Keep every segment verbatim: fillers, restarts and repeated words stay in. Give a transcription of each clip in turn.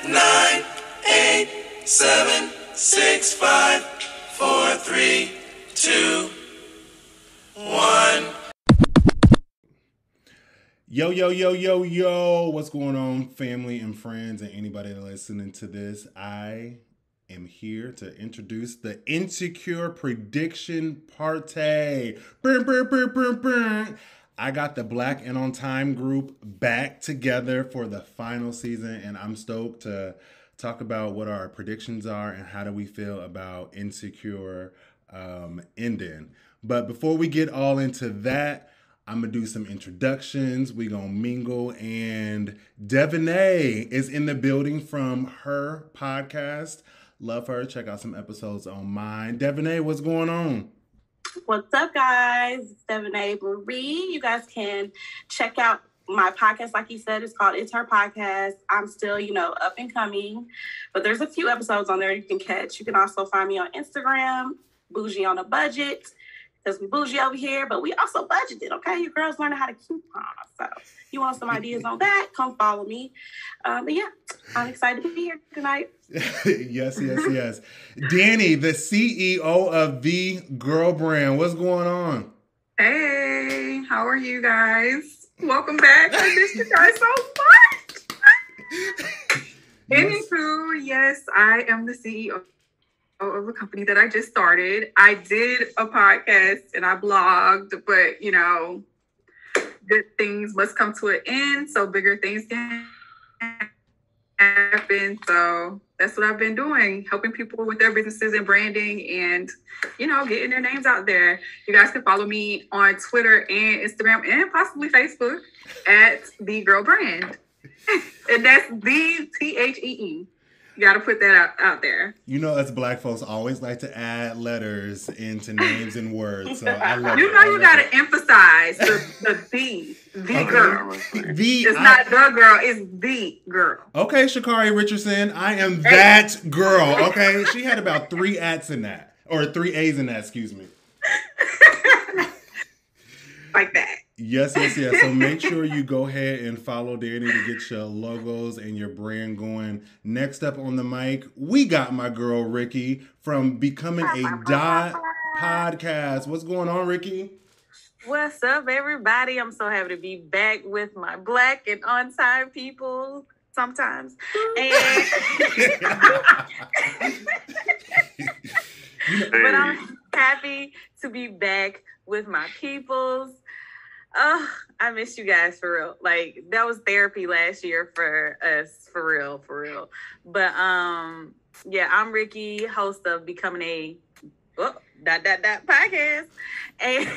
nine, eight, seven, six, five, four, three, two, one. Yo, yo, yo, yo, yo. What's going on, family and friends and anybody listening to this? I am here to introduce the Insecure Prediction Party. Burn, burn, burn, burn, burn. I got the Black and On Time group back together for the final season, and I'm stoked to talk about what our predictions are and how do we feel about Insecure um, ending. But before we get all into that, I'm going to do some introductions. We're going to mingle. And Devonay is in the building from her podcast. Love her. Check out some episodes on mine. Devonay, what's going on? What's up, guys? It's Devonay Marie. You guys can check out my podcast. Like you said, it's called It's Her Podcast. I'm still, you know, up and coming. But there's a few episodes on there you can catch. You can also find me on Instagram, Bougie on a Budget. Because we bougie over here, but we also budgeted, okay? You girls learning how to coupon. So you want some ideas on that, come follow me. Um, but yeah, I'm excited to be here tonight. yes, yes, yes. Danny, the C E O of The Girl Brand. What's going on? Hey, how are you guys? Welcome back. I missed you guys so much. Yes. Anywho, yes, I am the C E O of a company that I just started. I did a podcast and I blogged, but you know, good things must come to an end, so bigger things can happen. So that's what I've been doing, helping people with their businesses and branding and, you know, getting their names out there. You guys can follow me on Twitter and Instagram and possibly Facebook at The Girl Brand. And that's the T H E E. You got to put that out, out there. You know, us Black folks always like to add letters into names and words. So I love you it. know, you got to emphasize the the the, the okay. girl. The, it's I, not the girl, it's the girl. Okay, Sha'Carri Richardson, I am hey. that girl. Okay, she had about three ats in that, or three A's in that, excuse me. Like that. Yes, yes, yes. So make sure you go ahead and follow Danny to get your logos and your brand going. Next up on the mic, we got my girl, Ricky, from Becoming a Dot Podcast. What's going on, Ricky? What's up, everybody? I'm so happy to be back with my Black and On Time people sometimes. And but I'm happy to be back with my peoples. Oh, I miss you guys for real. Like, that was therapy last year for us, for real, for real. But, um, yeah, I'm Ricky, host of Becoming a oh, dot, dot, dot podcast. And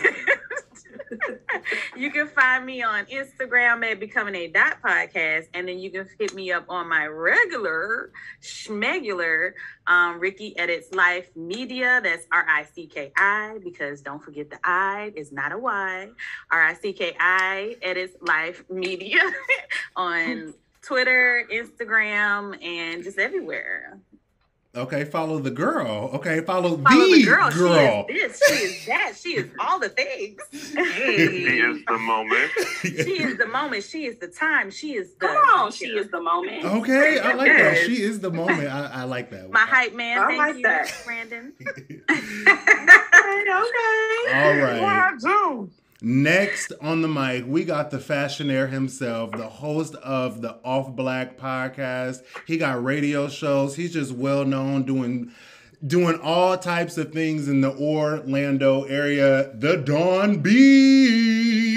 you can find me on Instagram at Becoming a Dot Podcast. And then you can hit me up on my regular, schmegular, um, Ricky Edits Life Media. That's R I C K I, because don't forget the I is not a Y. R I C K I Edits Life Media on Twitter, Instagram, and just everywhere. Okay, follow the girl. Okay, follow, follow the, the girl. girl. She is this. She is that. She is all the things. Hey. She is the moment. She is the moment. She is the time. She is the. Come on, she is the moment. Okay, I like yes. that. She is the moment. I, I like that. My hype man. I Thank like you, that. Brandon. Okay. All right. Wow, next on the mic, we got the fashionaire himself, the host of the Off Black podcast. He got radio shows. He's just well known doing doing all types of things in the Orlando area. The Dawn B.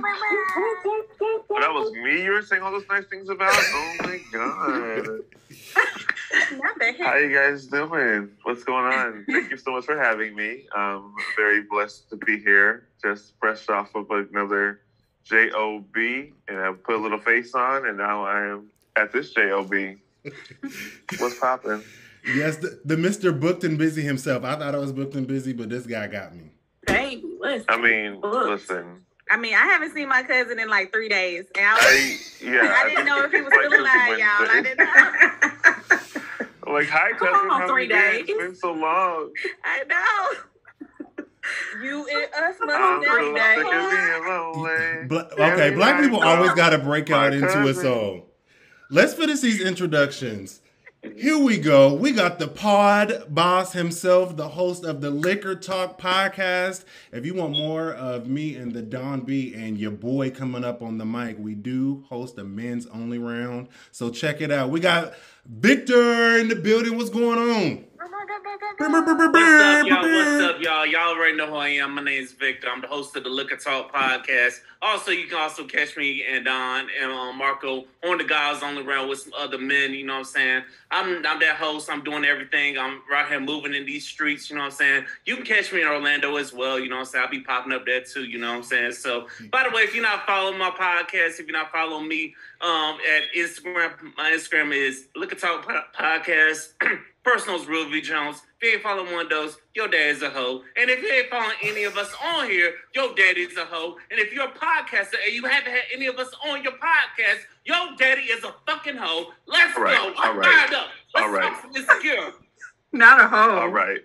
That was me you were saying all those nice things about? Oh my God. How you guys doing? What's going on? Thank you so much for having me. I'm very blessed to be here. Just fresh off of another J O B, and I put a little face on, and now I am at this J O B. What's poppin'? Yes, the, the Mister Booked and Busy himself. I thought I was booked and busy, but this guy got me. Baby, listen. I mean, listen. I mean, I haven't seen my cousin in like three days. And I, was, I, yeah, I didn't know if he was still alive, y'all. I didn't know. Like, hi, cousin. Come on, how three you been? days. It's been so long. I know. You and us must I'm have so that. sick of being lonely. Bla- okay, black people always got to break out into a song. let's finish these introductions. Here we go. We got the pod boss himself, the host of the Liquor Talk podcast. If you want more of me and the Don B and your boy coming up on the mic, we do host a men's only round. So check it out. We got Victor in the building. What's going on? What's up, y'all? What's up, y'all? Y'all already know who I am. My name is Victor. I'm the host of the Liquor Talk podcast. Also, you can also catch me and Don and um, Marco on the Guys Only Round with some other men. You know what I'm saying? I'm I'm that host. I'm doing everything. I'm right here moving in these streets. You know what I'm saying? You can catch me in Orlando as well. You know what I'm saying? I'll be popping up there too. You know what I'm saying? So, by the way, if you're not following my podcast, if you're not following me um, at Instagram, my Instagram is Liquor Talk Podcast. Personal's Real V Jones. If you ain't following one of those, your dad's a hoe. And if you ain't following any of us on here, your daddy's a hoe. And if you're a podcaster and you haven't had any of us on your podcast, your daddy is a fucking hoe. Let's all right, go. All right. Up. Let's all right. talk Insecure. Not a hoe. All right.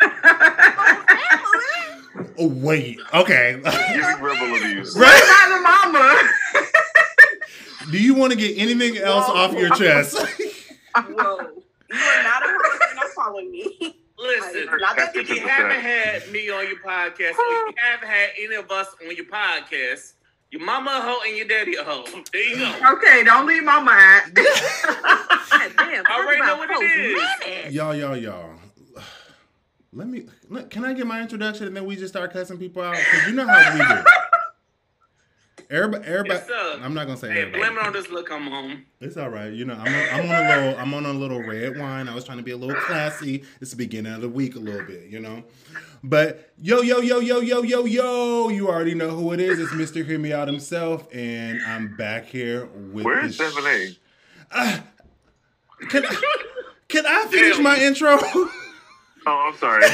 Oh, wait. Okay. Giving verbal abuse. Right? Not the mama. Do you want to get anything else Whoa. off your chest? Whoa. You are not a person. You're not following me. Listen, Not that if you haven't had me on your podcast, or if you haven't had any of us on your podcast, your mama a hoe and your daddy a hoe. There you go. Okay, don't leave mama out. God damn, I already know what it is. Y'all, y'all, y'all. Let me, let, can I get my introduction and then we just start cussing people out? Because you know how we do. Everybody, everybody. Yes, I'm not gonna say hey, everybody. blame it on this look I'm home. It's all right. You know, I'm, a, I'm on a little, I'm on a little red wine. I was trying to be a little classy. It's the beginning of the week, a little bit, you know. But yo, yo, yo, yo, yo, yo, yo, you already know who it is. It's Mister Hear Me Out himself, and I'm back here with. Where's Devin A? Sh- uh, can I, can I finish my intro? Oh, I'm sorry.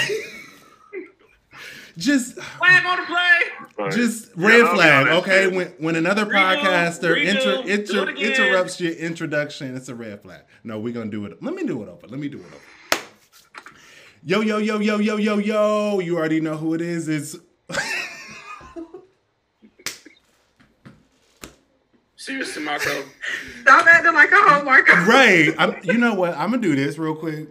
Just flag on the play. Just red yeah, flag, okay? When when another redo, podcaster redo, inter, inter, do it again. interrupts your introduction, it's a red flag. No, we're gonna do it. Let me do it over. Let me do it over. Yo, yo, yo, yo, yo, yo, yo. You already know who it is. It's Seriously, Marco. Stop acting like a hoe, Marco. right. I'm, you know what? I'm gonna do this real quick.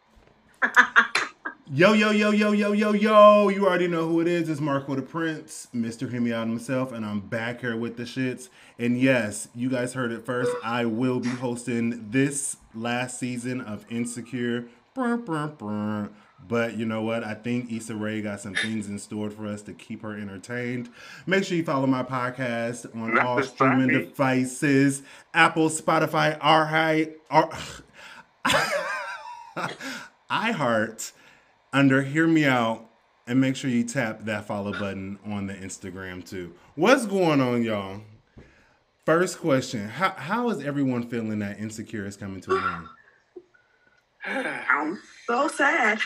Yo, yo, yo, yo, yo, yo, yo. You already know who it is. It's Marco the Prince, Mister Hear Me Out himself, and I'm back here with the shits. And yes, you guys heard it first. I will be hosting this last season of Insecure. Brr, brr, brr. But you know what? I think Issa Rae got some things in store for us to keep her entertained. Make sure you follow my podcast on Not all this streaming time. devices. Apple, Spotify, R iHeart. Under Hear Me Out, and make sure you tap that follow button on the Instagram too. What's going on, y'all? First question: How how is everyone feeling that Insecure is coming to an end? I'm so sad.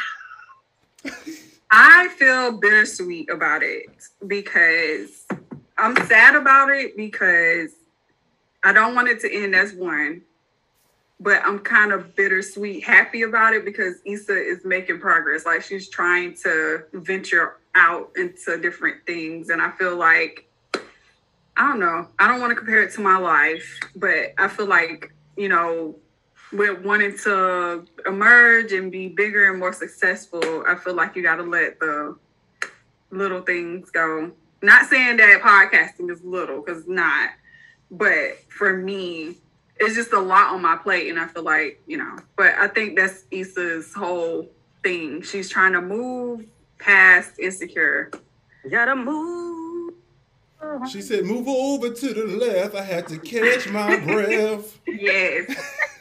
I feel bittersweet about it because I'm sad about it because I don't want it to end as one. But I'm kind of bittersweet happy about it because Issa is making progress. Like she's trying to venture out into different things. And I feel like, I don't know, I don't want to compare it to my life, but I feel like, you know, with wanting to emerge and be bigger and more successful, I feel like you got to let the little things go. Not saying that podcasting is little, because it's not. But for me, it's just a lot on my plate, and I feel like, you know, but I think that's Issa's whole thing. She's trying to move past Insecure. You gotta move. She said, "Move over to the left. I had to catch my breath." Yes.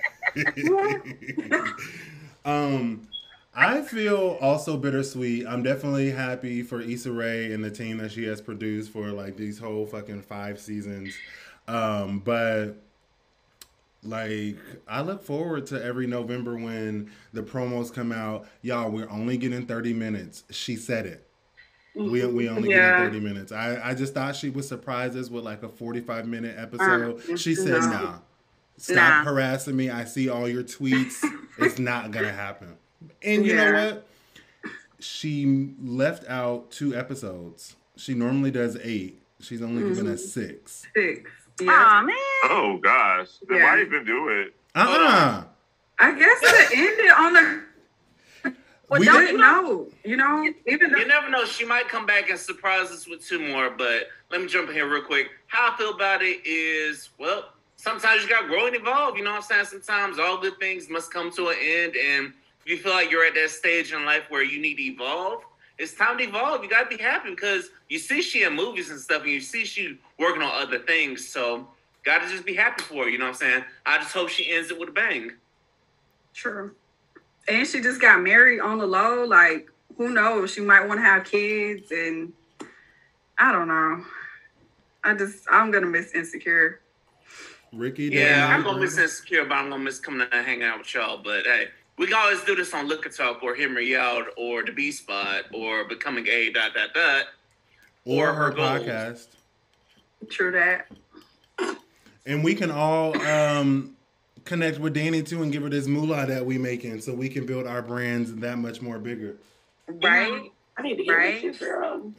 um, I feel also bittersweet. I'm definitely happy for Issa Rae and the team that she has produced for like these whole fucking five seasons. Um, but like, I look forward to every November when the promos come out. Y'all, we're only getting thirty minutes. She said it. We we only Yeah. getting thirty minutes. I, I just thought she would surprise us with like a forty-five minute episode. Uh, she said, no. nah. Stop Nah. harassing me. I see all your tweets. It's not going to happen. And you Yeah. know what? She left out two episodes. She normally does eight. She's only Mm-hmm. given us six. Six. Aw, Yeah. man. Oh gosh, then Yeah. why even do it? Uh-uh. I guess it ended on the. Well, We don't didn't- know. You know, even though You never know. She might come back and surprise us with two more. But let me jump in here real quick. How I feel about it is, well, sometimes you got to grow and evolve. You know what I'm saying? Sometimes all good things must come to an end. And if you feel like you're at that stage in life where you need to evolve, it's time to evolve. You got to be happy because you see she in movies and stuff, and you see she working on other things. So got to just be happy for her. You know what I'm saying? I just hope she ends it with a bang. True. And she just got married on the low. Like, who knows? She might want to have kids, and I don't know. I just, I'm gonna miss Insecure. Ricky, Yeah, Dan, I'm gonna miss Insecure, but I'm gonna miss coming and hanging out with y'all. But hey, we can always do this on Liquor Talk or Hear Me Out or The B Spot or Becoming A dot dot dot. or or her her goals. podcast. True that. And we can all um, connect with Danny too and give her this moolah that we making so we can build our brands that much more bigger. Right? I need to get Right. with you, girl.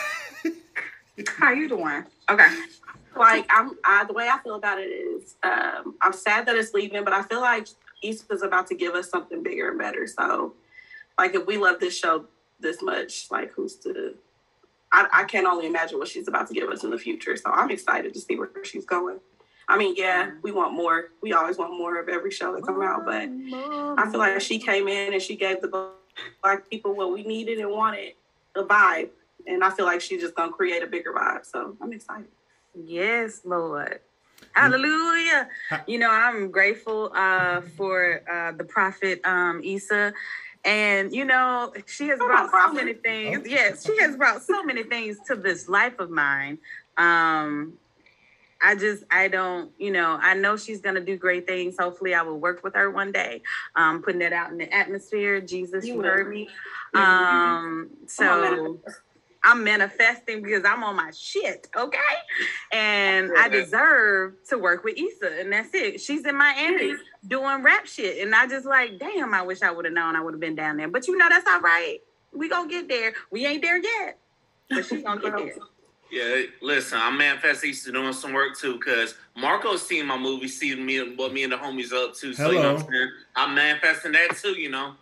How you doing? Okay. Like I'm, I, the way I feel about it is, um, I'm sad that it's leaving, but I feel like Issa's about to give us something bigger and better. So, like, if we love this show this much, like, who's to? I, I can only imagine what she's about to give us in the future. So I'm excited to see where she's going. I mean, yeah, we want more. We always want more of every show that come out, but I feel like she came in and she gave the Black people what we needed and wanted, the vibe. And I feel like she's just gonna create a bigger vibe. So I'm excited. Yes, Lord. Hallelujah. You know, I'm grateful uh, for uh, the prophet um, Issa. And, you know, she has Come brought on, so prophet. many things. Oh. Yes, she has brought so many things to this life of mine. Um, I just, I don't, you know, I know she's going to do great things. Hopefully I will work with her one day, um, putting that out in the atmosphere. Jesus, You you will. heard me. Yeah. Um, Come on, so man. I'm manifesting because I'm on my shit, okay? And I deserve to work with Issa, and that's it. She's in Miami doing rap shit, and I just like, damn, I wish I would have known I would have been down there. But you know, that's all right. We gonna get there. We ain't there yet, but she's gonna get there. Yeah, listen, I'm manifesting Issa doing some work too, because Marco's seen my movie, seen me what me and the homies up to. So you know what I'm saying? I'm manifesting that too, you know.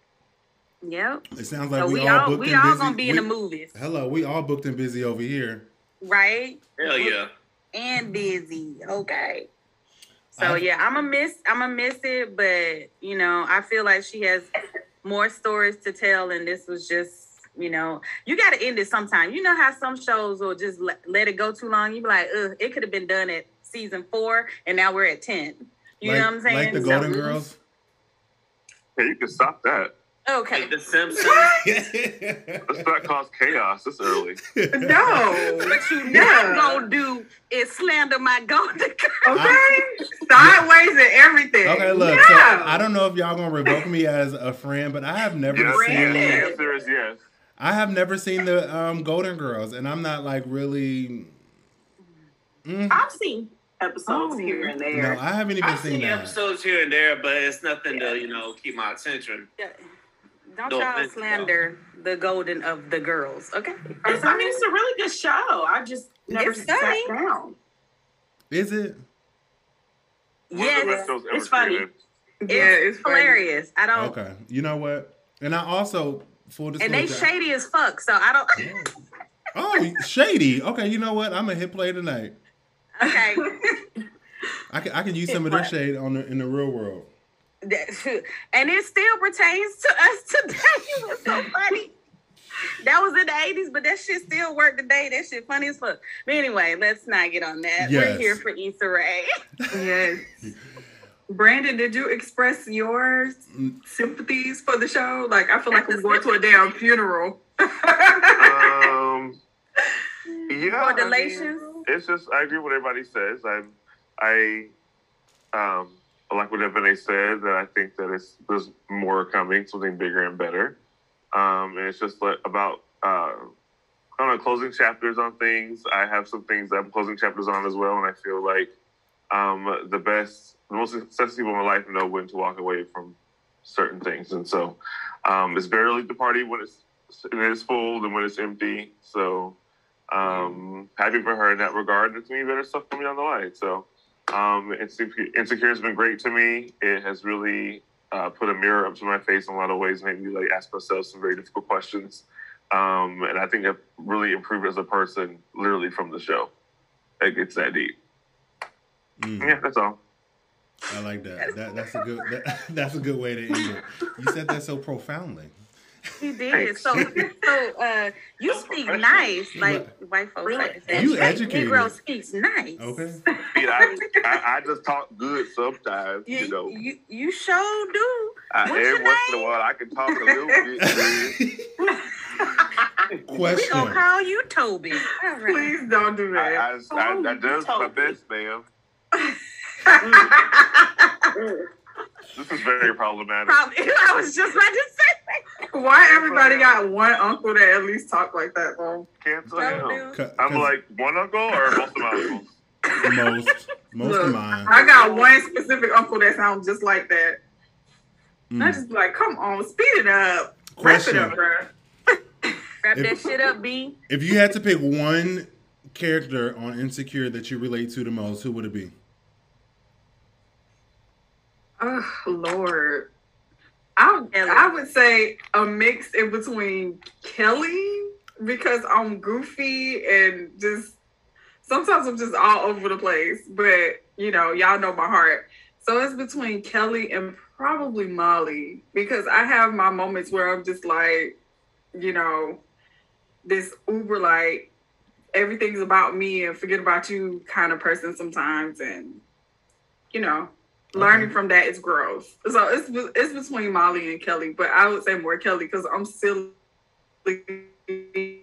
Yep. It sounds like So we, we all all booked we and all busy. gonna be in We- the movies, Hello, we all booked and busy over here. right? Hell yeah. And busy, okay. So I- yeah, I'm gonna miss I'm gonna miss it, but you know, I feel like she has more stories to tell, and this was just, you know, you got to end it sometime. You know how some shows will just let, let it go too long. You be like, ugh, it could have been done at season four, and now we're at ten. You like, know what I'm saying? Like the So- Golden Girls. Hey, you can stop that. Okay. Like The Simpsons. Let's not cause chaos this early. No. What you Yeah. not gonna do is slander my golden girl. Okay. Sideways and everything. Okay, look. Yeah. So I don't know if y'all gonna revoke me as a friend, but I have never Yes, seen. yes. The answer is yes. I have never seen the um, Golden Girls, and I'm not like really. Mm, I've seen episodes Oh. here and no, there. I haven't even I've seen seen that. episodes here and there, but it's nothing to, you know, keep my attention. Don't No y'all offense, slander the golden of the girls, okay? It's- I mean, it's a really good show. I just never It's sat funny. down. Is it? One of the Yes, best shows ever it's funny. created. it's, Yeah, it's funny. hilarious. I don't, Okay. You know what? And I also full and they disclosure. shady as fuck. So I don't. Oh, shady. Okay, you know what? I'm gonna hit play tonight. Okay. I can I can use some of their shade on the, in the real world. That- and it still pertains to us today. It was so funny. That was in the eighties, but that shit still worked today. That shit funny as fuck. But anyway, let's not get on that. Yes. We're here for Issa Rae. Yes. Brandon, did you express your sympathies for the show? Like, I feel like I'm going to a damn funeral. Um, yeah. I mean, Congratulations. it's just I agree with what everybody says. I, I, um, I like what Ebony said. That I think that it's there's more coming, something bigger and better. Um, and it's just like about uh, I don't know, closing chapters on things. I have some things that I'm closing chapters on as well, and I feel like um, the best, the most successful people in my life know when to walk away from certain things, and so um, it's barely the party when it's when it's full and when it's empty. So um, happy for her in that regard. There's gonna be better stuff coming down the line. So Um, Insecure, Insecure has been great to me. It has really uh, put a mirror up to my face in a lot of ways, made me like ask myself some very difficult questions. Um, and I think I've really improved as a person, literally from the show. Like, it's that deep. Mm. Yeah, that's all. I like that. That that's a good. That, that's a good way to end it. You said that so profoundly. He did. So, so uh, you speak nice, like white folks like to say. You educated. Negro speaks nice. Okay. Yeah, I, I, I just talk good sometimes, you, you know. You, you sure do. I, every once in a while, I can talk a little bit. Question. We gonna call you Toby. All right. Please don't do that. I, I, I, I does my best, ma'am. This is very problematic. Probably, I was just about to say. Why everybody got one uncle that at least talk like that, bro? Can't tell him. I'm like, one uncle or most of my uncles? Most. Most Look, of mine. I got one specific uncle that sounds just like that. Mm. I just be like, come on, speed it up. Question. Wrap it up, bro. Wrap If- that shit up, B. If you had to pick one character on Insecure that you relate to the most, who would it be? Oh, Lord. I, I would say a mix in between Kelly, because I'm goofy and just sometimes I'm just all over the place. But, you know, y'all know my heart. So it's between Kelly and probably Molly, because I have my moments where I'm just like, you know, this uber like everything's about me and forget about you kind of person sometimes. And, you know, learning okay. from that is growth. So it's it's between Molly and Kelly, but I would say more Kelly because I'm silly and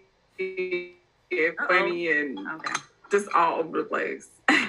funny and okay. just all over the place.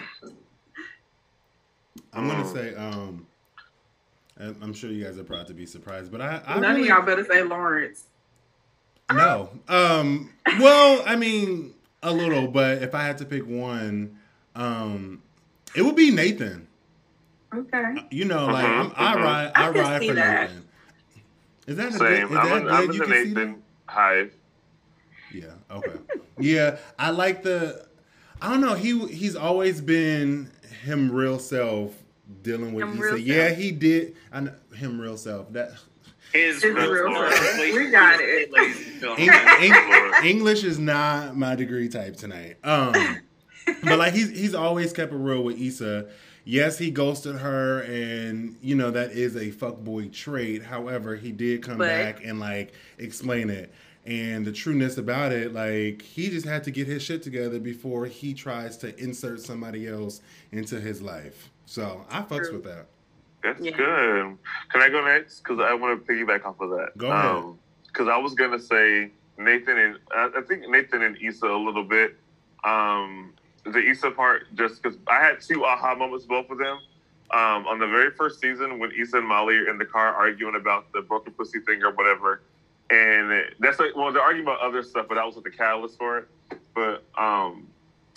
I'm gonna say, um, I'm sure you guys are proud to be surprised, but I, I none really, of y'all better say Lawrence. No, um, well, I mean a little, but if I had to pick one, um, it would be Nathan. Okay. You know, like mm-hmm, I'm, mm-hmm. I ride, I, I ride for that. Nathan. Is that a Same? good, is I'm, that in, good? I'm You in the can see Nathan that? hive. Yeah. Okay. Yeah, I like the. I don't know. He he's always been him real self dealing with. Him He real said, yeah, he did. I know, him real self. That His It's real real self. self. We got it. Eng- Eng- English is not my degree type tonight. Um, but like he's he's always kept it real with Issa. Yes, he ghosted her, and you know that is a fuckboy trait. However, he did come But- back and like explain it. And the trueness about it, like, he just had to get his shit together before he tries to insert somebody else into his life. So I fucks True. with that. That's Yeah. good. Can I go next? Because I want to piggyback off of that. Go ahead. Because I was gonna say Nathan and I, I think Nathan and Issa a little bit. Um, the Issa part, just because I had two aha moments, both of them. Um, on the very first season, when Issa and Molly are in the car arguing about the broken pussy thing or whatever. And that's like, well, they're arguing about other stuff, but that was like the catalyst for it. But um,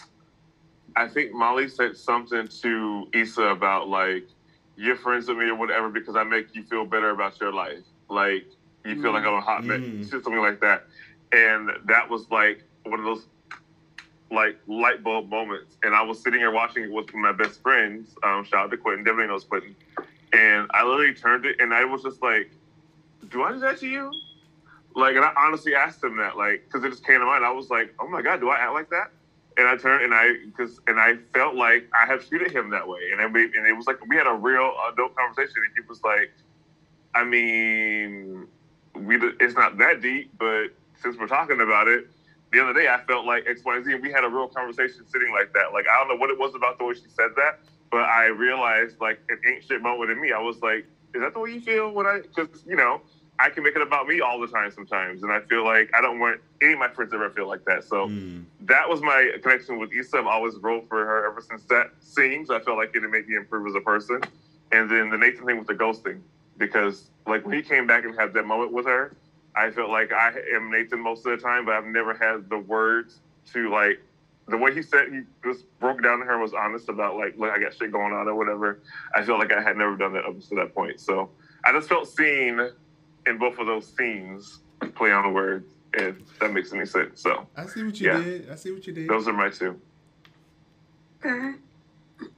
I think Molly said something to Issa about like, you're friends with me or whatever because I make you feel better about your life. Like, you feel mm. like I'm a hot mess, Mm. something like that. And that was like one of those like light bulb moments. And I was sitting here watching it with my best friends. Um, shout out to Quentin, Devin knows Quentin. And I literally turned it and I was just like, do I do that to you? Like, and I honestly asked him that, like, because it just came to mind. I was like, oh my God, do I act like that? And I turned and I, because, and I felt like I have treated him that way. And, then we, and it was like, we had a real adult conversation. And he was like, I mean, we, it's not that deep, but since we're talking about it, the other day I felt like X, Y, Z, and we had a real conversation sitting like that. Like, I don't know what it was about the way she said that, but I realized, like, an ain't shit moment in me. I was like, is that the way you feel when I, because, you know, I can make it about me all the time sometimes. And I feel like I don't want any of my friends to ever feel like that. So Mm. that was my connection with Issa. I've always rolled for her ever since that scene. So I felt like it would make me improve as a person. And then the Nathan thing with the ghosting. Because like when he came back and had that moment with her, I felt like I am Nathan most of the time, but I've never had the words to like, the way he said, he just broke down to her and was honest about like, look, I got shit going on or whatever. I felt like I had never done that up to that point. So I just felt seen in both of those scenes, play on the words, and that makes any sense. So I see what you yeah. did. I see what you did. Those are my two. Okay.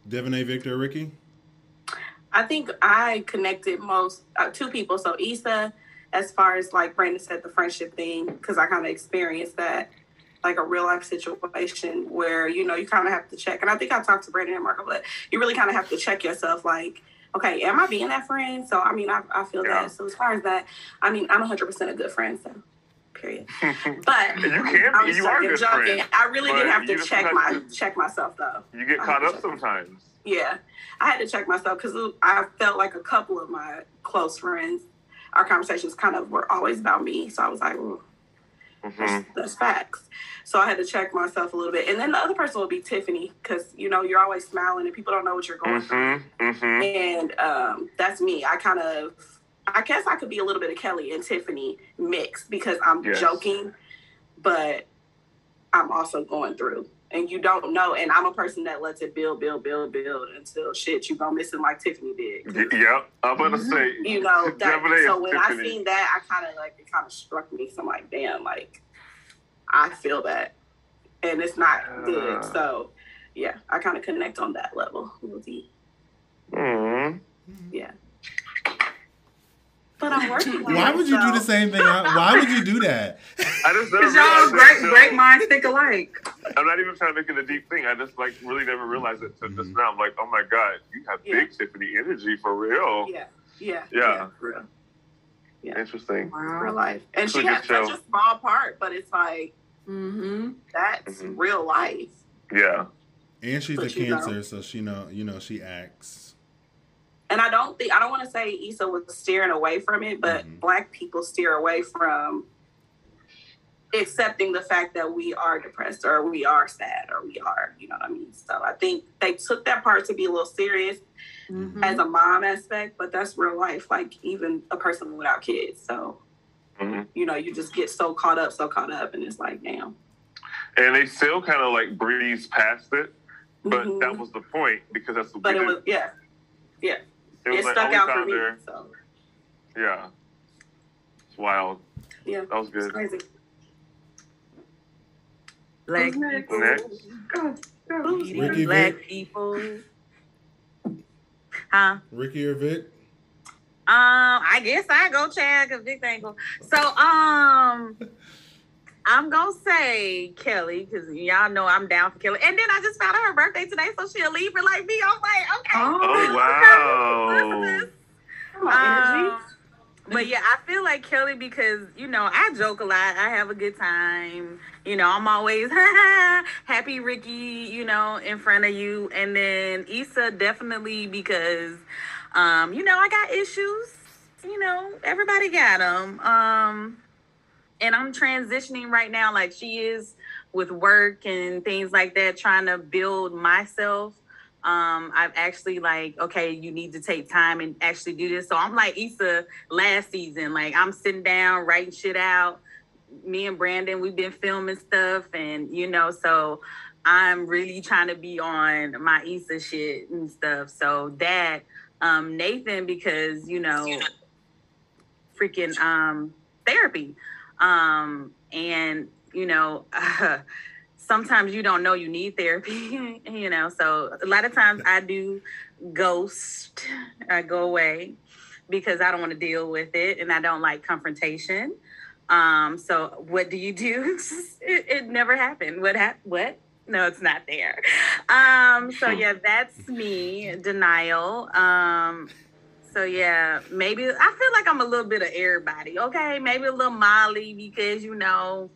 Devonay, Victor, Ricky? I think I connected most uh, two people. So Issa, as far as like Brandon said, the friendship thing, because I kind of experienced that, like a real life situation where, you know, you kind of have to check. And I think I talked to Brandon and Marco, but you really kind of have to check yourself like, okay, am I being that friend? So, I mean, I, I feel yeah. that. So as far as that, I mean, I'm one hundred percent a good friend, so period. But you can I be. was You are a good joking. friend. I really did have to you check have my to, check myself, though. You get caught up sometimes. Yeah. I had to check myself because I felt like a couple of my close friends, our conversations kind of were always about me. So I was like, ooh, mm-hmm. that's, that's facts. So I had to check myself a little bit. And then the other person would be Tiffany because, you know, you're always smiling and people don't know what you're going mm-hmm. through. Mm-hmm. And um, that's me. I kind of, I guess I could be a little bit of Kelly and Tiffany mixed because I'm yes. joking, but I'm also going through. And you don't know. And I'm a person that lets it build, build, build, build until shit, you go missing like Tiffany did. Yeah, I'm going to say. You know, that, so when Tiffany. I seen that, I kind of like, it kind of struck me. So I'm like, damn, like, I feel that. And it's not uh, good. So, yeah, I kind of connect on that level. Mm. Yeah. But I'm working on Why it, would you so. do the same thing? Why would you do that? I just never Because y'all great, that, great minds think alike. I'm not even trying to make it a deep thing. I just like really never realized it until just now. I'm like, oh my God, you have Yeah. big Tiffany energy for real. Yeah, yeah, Yeah. yeah, for real. Yeah. Interesting. Wow. Real life. And It's she a good has show. such a small part, but it's like, Mm-hmm. that's Mhm. real life. Yeah. And she's But a you Cancer, know. so she know, you know, she acts. And I don't think, I don't want to say Issa was steering away from it, but Mhm. Black people steer away from accepting the fact that we are depressed or we are sad or we are, you know what I mean? So I think they took that part to be a little serious Mm-hmm. as a mom aspect, but that's real life, like even a person without kids. So, hmm you know, you just get so caught up, so caught up, and it's like, damn. And they still kind of like breeze past it, but Mhm. that was the point because that's what But we it did. was, yeah, yeah. It was It like, stuck oh, we out for found me. her. So, Yeah. It's wild. yeah, That was it's good. crazy. Black Who's next? people. Next. Go, go. Who's Ricky, black Vic. people. Huh? Ricky or Vic? Um, I guess I go Chad because Vic ain't go. So, um, I'm gonna say Kelly because y'all know I'm down for Kelly. And then I just found out her birthday today, so she'll leave her like me. I'm like, okay. Oh, wow. Come on, energy. Um, but yeah, I feel like Kelly because, you know, I joke a lot. I have a good time. You know, I'm always happy Ricky, you know, in front of you. And then Issa definitely because, um, you know, I got issues. You know, everybody got them. Um, and I'm transitioning right now like she is with work and things like that, trying to build myself. Um, I've actually like, okay, you need to take time and actually do this. So I'm like Issa last season, like I'm sitting down, writing shit out. Me and Brandon, we've been filming stuff and, you know, so I'm really trying to be on my Issa shit and stuff. So that, um, Nathan, because, you know, freaking, um, therapy. Um, and, you know, uh, sometimes you don't know you need therapy, you know, so a lot of times I do ghost, I go away because I don't want to deal with it and I don't like confrontation. Um, so what do you do? it, it never happened. What hap- What? No, it's not there. Um, so yeah, that's me, denial. Um, so yeah, maybe I feel like I'm a little bit of everybody. Okay, maybe a little Molly because, you know,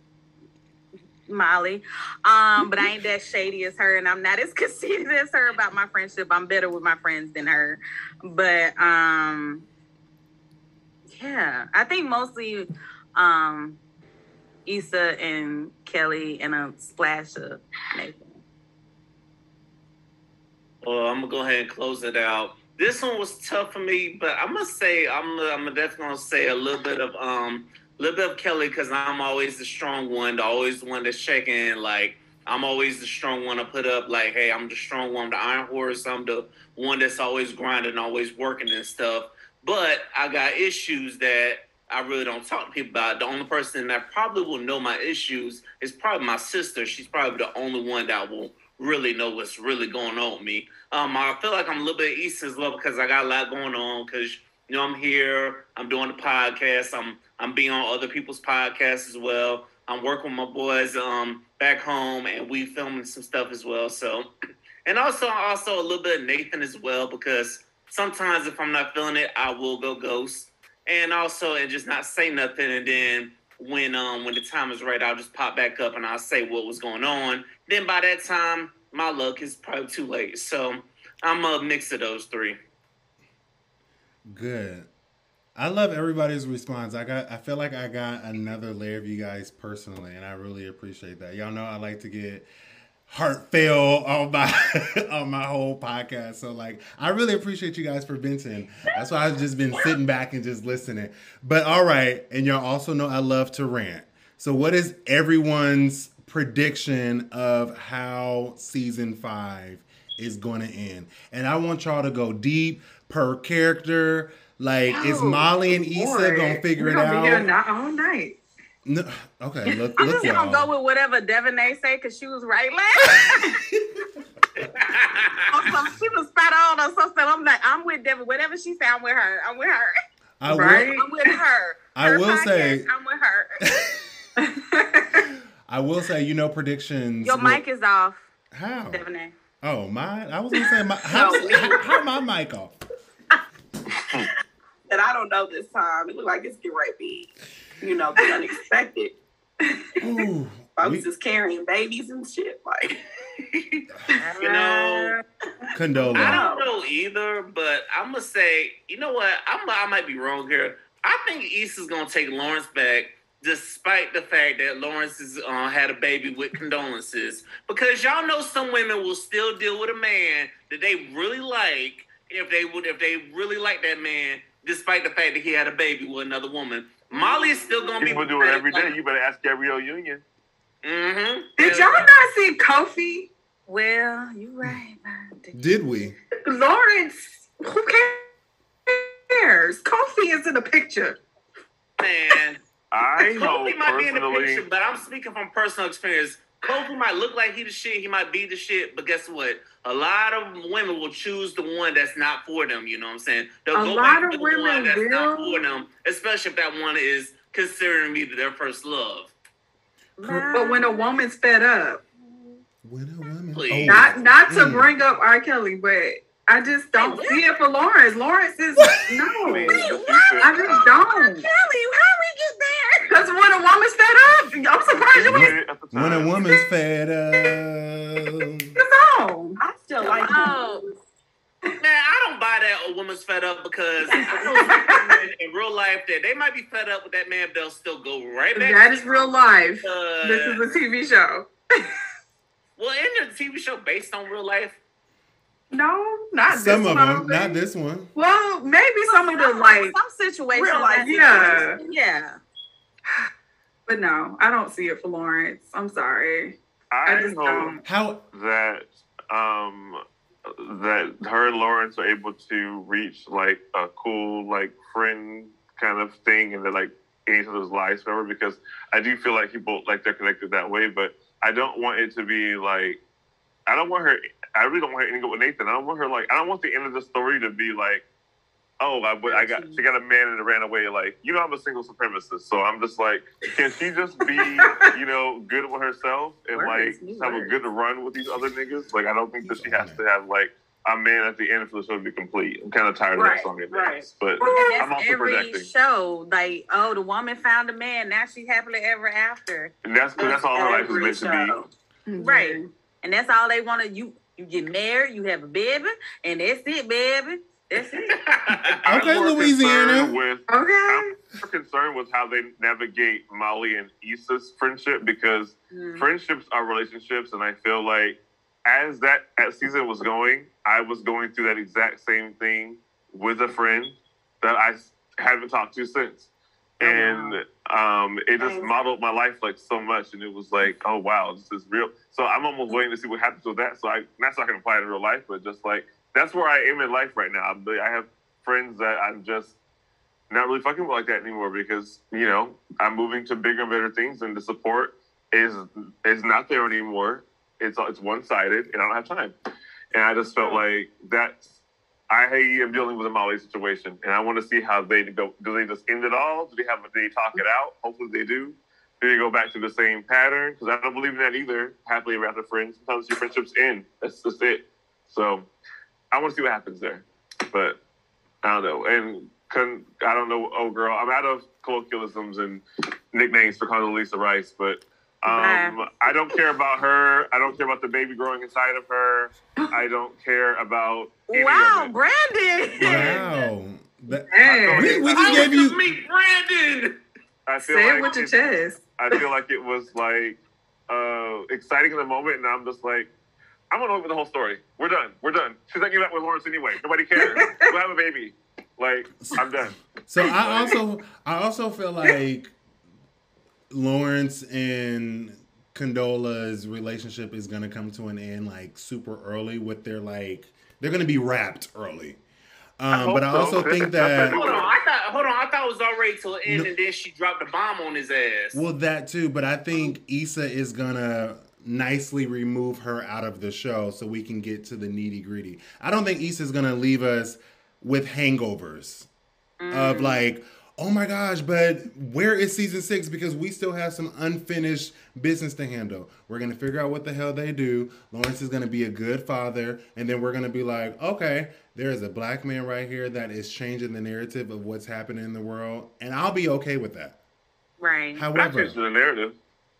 Molly, um, but I ain't that shady as her, and I'm not as conceited as her about my friendship. I'm better with my friends than her, but um, yeah, I think mostly um, Issa and Kelly and a splash of Nathan. Well, I'm gonna go ahead and close it out. This one was tough for me, but I must say I'm I'm definitely gonna say a little bit of um. A little bit of Kelly because I'm always the strong one, the always the one that's checking. Like I'm always the strong one to put up. Like, hey, I'm the strong one, the iron horse. I'm the one that's always grinding, always working and stuff. But I got issues that I really don't talk to people about. The only person that probably will know my issues is probably my sister. She's probably the only one that will really know what's really going on with me. Um, I feel like I'm a little bit East as well because I got a lot going on. Because you know I'm here, I'm doing the podcast, I'm I'm being on other people's podcasts as well. I'm working with my boys um back home, and we filming some stuff as well. So, and also also a little bit of Nathan as well because sometimes if I'm not feeling it, I will go ghost, and also and just not say nothing, and then when um when the time is right, I'll just pop back up and I'll say what was going on. Then by that time, my luck is probably too late. So I'm a mix of those three. Good. I love everybody's response. I got I feel like I got another layer of you guys personally, and I really appreciate that. Y'all know I like to get heartfelt on my on my whole podcast. So like I really appreciate you guys for venting. That's why I've just been sitting back and just listening. But all right, and y'all also know I love to rant. So what is everyone's prediction of how season five is going to end? And I want y'all to go deep per character. Like, oh, is Molly and Issa boy. gonna figure We're it gonna out? Be here not all night. No, okay, look, I'm look, just y'all. gonna go with whatever Devonay say because she was right last. She was spot on or something. I'm like, I'm with Devon. Whatever she said, I'm with her. I'm with her. I right? will, I'm with her. her I will podcast, say, I'm with her. I will say, you know, predictions. Your will, mic is off. How? Devonay. Oh, mine. I was gonna say, my, how, how, how my mic off? That I don't know this time. It look like it's getting right big. You know, the unexpected. Ooh, I was we, just carrying babies and shit. Like, you know, condolence. I don't know either, but I'm gonna say, you know what? I'm I might be wrong here. I think Issa's gonna take Lawrence back, despite the fact that Lawrence has uh, had a baby with condolences, because y'all know some women will still deal with a man that they really like if they would if they really like that man. Despite the fact that he had a baby with another woman, Molly is still gonna People be. do it every day. You better ask Gabrielle Union. Mm-hmm. Did y'all not see Kofi? Well, you right. Did we? Lawrence, who cares? Kofi is in the picture. Man, I know Kofi might be in the personally. picture, but I'm speaking from personal experience. Kofi might look like he the shit, he might be the shit, but guess what? A lot of women will choose the one that's not for them, you know what I'm saying? They'll A go lot back of to the women one that's not will. for them, especially if that one is considering me their first love. But when a woman's fed up, When a woman. Please. Oh, not not to mm. bring up R. Kelly, but I just don't Wait, see it for Lawrence. Lawrence is no. Wait, I what? just don't. Kelly, how we get there? Because when a woman's fed up, I'm surprised you ain't At the When a time. woman's fed up. on. I still like Oh. him. Man, I don't buy that a woman's fed up because I know some women in real life that they might be fed up with that man, but they'll still go right back. That to is him. real life. Uh, This is a T V show. Well, isn't the T V show based on real life? No, not Some this of one, I them, don't not think. this one. Well, maybe some of the like, some situations. Real life, yeah. Yeah. but no, I don't see it for Lawrence. I'm sorry. I I just hope don't. How? that um that her and Lawrence are able to reach like a cool like friend kind of thing and they're like in each other's lives forever, because I do feel like people like they're connected that way, but I don't want it to be like I don't want her I really don't want her to go with Nathan. I don't want her like I don't want the end of the story to be like, oh, I, I got she got a man and it ran away. Like, you know, I'm a single supremacist, so I'm just like, can she just be, you know, good with herself and Words, like new have words. a good run with these other niggas? Like, I don't think that she has to have like a man at the end for the show to be complete. I'm kind of tired of Right, that song, right. but And I'm that's also every projecting. show. Like, oh, the woman found a man. Now she's happily ever after. And that's that's all her life is Every meant show. to be. Right. And that's all they want to. You you get married, you have a baby, and that's it, baby. That's it. I'm Okay, more Louisiana. concerned With, Okay. I'm more concerned with how they navigate Molly and Issa's friendship, because Mm. friendships are relationships, and I feel like as that as season was going, I was going through that exact same thing with a friend that I s- haven't talked to since, Oh, and um, it just Thanks. modeled my life like so much, and it was like, oh wow, this is real. So I'm almost waiting to see what happens with that. So I not so I can apply it in real life, but just like that's where I am in life right now. I'm, I have friends that I'm just not really fucking with like that anymore, because you know I'm moving to bigger and better things, and the support is is not there anymore. it's it's one sided, and I don't have time. And I just felt like that's I am dealing with a Molly situation, and I want to see how they go. Do they just end it all? Do they have do they talk it out? Hopefully they do. Do they go back to the same pattern? Because I don't believe in that either. Happily ever after friends. Sometimes your friendships end. That's just it. So I want to see what happens there. But I don't know. And con- I don't know. Oh, girl, I'm out of colloquialisms and nicknames for Condoleezza Rice, but. Um, I don't care about her. I don't care about the baby growing inside of her. I don't care about any wow, of it. Brandon. Wow. That, Hey. we, we just gave you. Meet Brandon. I feel Say like it with your it- chest. I feel like it was like uh, exciting in the moment, and I'm just like, I'm gonna over the whole story. We're done. We're done. She's not getting back with Lawrence anyway. Nobody cares. We'll have a baby. Like, I'm done. So I also I also feel like Lawrence and Condola's relationship is gonna come to an end like super early with their like they're gonna be wrapped early. Um, hope but I so. also think that Hold on, I thought. Hold on, I thought it was already till the end, No. and then she dropped a bomb on his ass. well that too, but I think Issa is gonna nicely remove her out of the show so we can get to the nitty gritty. I don't think Issa is gonna leave us with hangovers of like, oh my gosh, but where is season six? Because we still have some unfinished business to handle. We're going to figure out what the hell they do. Lawrence is going to be a good father. And then we're going to be like, okay, there is a black man right here that is changing the narrative of what's happening in the world. And I'll be okay with that. Right. Not However, changing the narrative.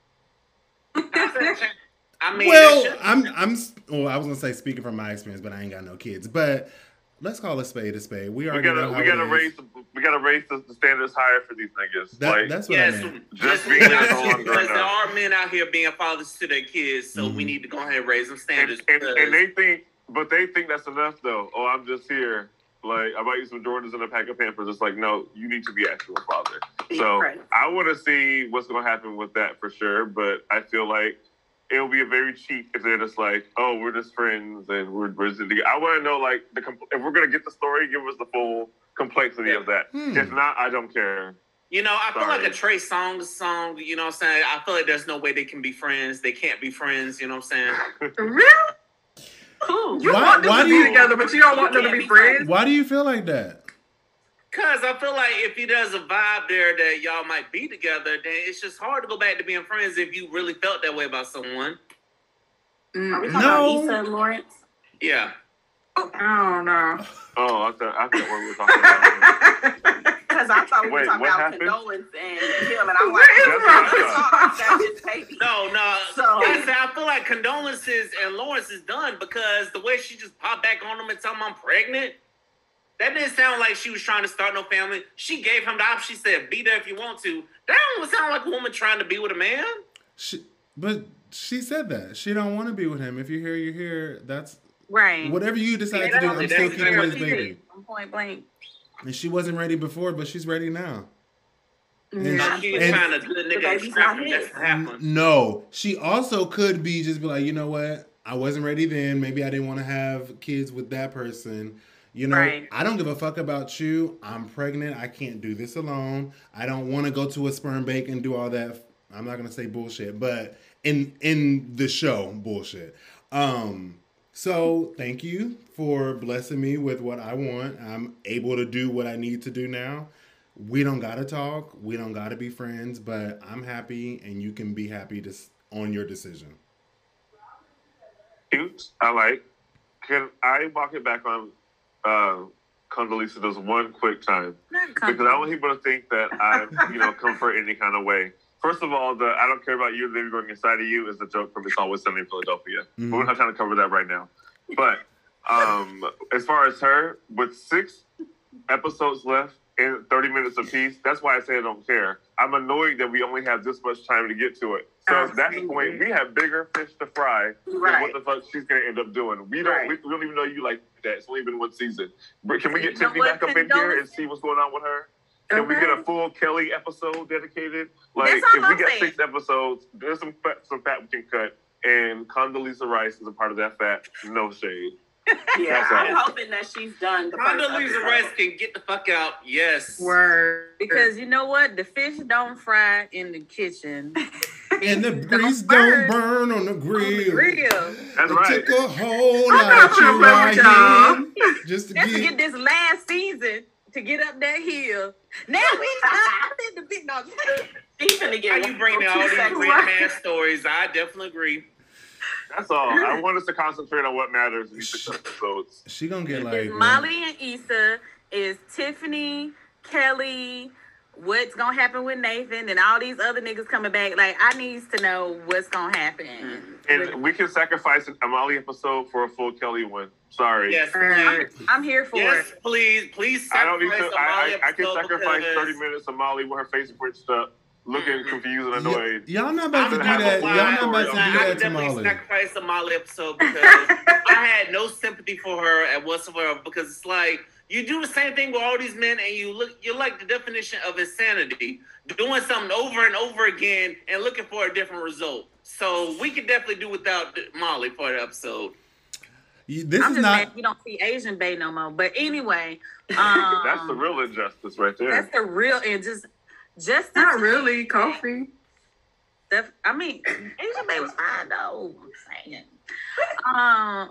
I mean, well, that shit- I'm, I'm, well, I was going to say speaking from my experience, but I ain't got no kids. But let's call a spade a spade. We We already gotta, know how we gotta it is. raise, the, we gotta raise the, the standards higher for these niggas. That, like, that's what I yes, meant. Just just being because there no longer because there enough. are men out here being fathers to their kids, so we Mhm. need to go ahead and raise them and, standards. and, because- and they think, but they think that's enough though. Oh, I'm just here. Like, I might use some Jordans and a pack of Pampers. It's like, no, you need to be actual father. So Right. I want to see what's going to happen with that for sure. But I feel like it'll be a very cheap if they're just like, oh, we're just friends and we're, we're just together. I want to know, like, the compl- if we're going to get the story, give us the full complexity of that. Hmm. If not, I don't care. You know, I feel Sorry. like a Trey Songz song, you know what I'm saying? I feel like there's no way they can be friends. They can't be friends, you know what I'm saying? Really? Cool. You Why- want them why to do be you- together, but you don't want them to can't be be friends? Why do you feel like that? Because I feel like if he does a vibe there that y'all might be together, then it's just hard to go back to being friends if you really felt that way about someone. Are we Mm, talking No. about Issa and Lawrence? Yeah. I don't know. Oh, I thought I thought what we were talking about. Because I thought we were Wait, talking what about happened? condolence and him, and I'm What like, is that's wrong? not- that's his baby. No, no. So- Yes, I feel like condolences and Lawrence is done because the way she just popped back on him and told him I'm pregnant, that didn't sound like she was trying to start no family. She gave him the option. She said, be there if you want to. That don't sound like a woman trying to be with a man. She, but she said that she don't want to be with him. If you're here, you're here. That's Right. whatever you decide Yeah, to do. that's- I'm still that's keeping what his she baby. Point blank. And she wasn't ready before, but she's ready now. And Yeah. She was and- trying to good The nigga baby's extract not him. That's his. what happened. No, she also could be just be like, you know what? I wasn't ready then. Maybe I didn't want to have kids with that person. You know, Right. I don't give a fuck about you. I'm pregnant. I can't do this alone. I don't want to go to a sperm bank and do all that. I'm not gonna say bullshit, but in in the show, bullshit. Um, so thank you for blessing me with what I want. I'm able to do what I need to do now. We don't gotta talk. We don't gotta be friends, but I'm happy, and you can be happy to, s- on your decision. Cute. I like. Can I walk it back on uh, Condoleezza just one quick time? Not Because I want people to think that I, you know, come for any kind of way. First of all, the I don't care about you, the baby growing inside of you is a joke from It's Always Sunny in Philadelphia. Mhm. But we're not trying to cover that right now. But um, as far as her, with six episodes left and thirty minutes apiece, that's why I say I don't care. I'm annoyed that we only have this much time to get to it. So at that point, we have bigger fish to fry than Right. what the fuck she's going to end up doing. We don't, Right. we, we don't even know you like that. It's only been one season. But can we get You know Tiffany what, back up in here and condolences? see what's going on with her? Can we get a Okay. full Kelly episode dedicated? Like, That's all if we I'm get saying. six episodes, there's some fat, some fat we can cut. And Condoleezza Rice is a part of that fat. No shade. Yeah, That's all. I'm hoping that she's done. The first Condoleezza episode. Rice can get the fuck out. Yes. Word. Because you know what? The fish don't fry in the kitchen. And the grease don't burn on the grill. On the grill. That's it right. took a whole lot of you right here just to Just get... to get this last season to get up that hill. Now we not in the big dog. Even again, How you bring all these great man stories? I definitely agree. That's all. I want us to concentrate on what matters in these episodes. She gonna get like It's Molly and Issa, is Tiffany, Kelly, what's gonna happen with Nathan, and all these other niggas coming back. Like, I needs to know what's gonna happen. And we can sacrifice an Amali episode for a full Kelly one. Sorry. Yes, I'm, please. I'm here for Yes, it. please, please I don't sacrifice need to. I, I, I can episode sacrifice because- thirty minutes of Molly with her face twitched up, looking confused and annoyed. Y- y'all not about to do I don't that. know Y'all why. not about to do I that would to definitely Molly. sacrifice a Molly episode because I had no sympathy for her at whatsoever. Because it's like you do the same thing with all these men, and you look, you're like the definition of insanity, doing something over and over again and looking for a different result. So we could definitely do without Molly for the episode. You- This I'm is just not. mad we don't see Asian Bay no more. But anyway, um, That's the real injustice right there. that's the real and just just Not really, Kofi. Def, I mean, Asian Bay was fine though. I'm saying. Um,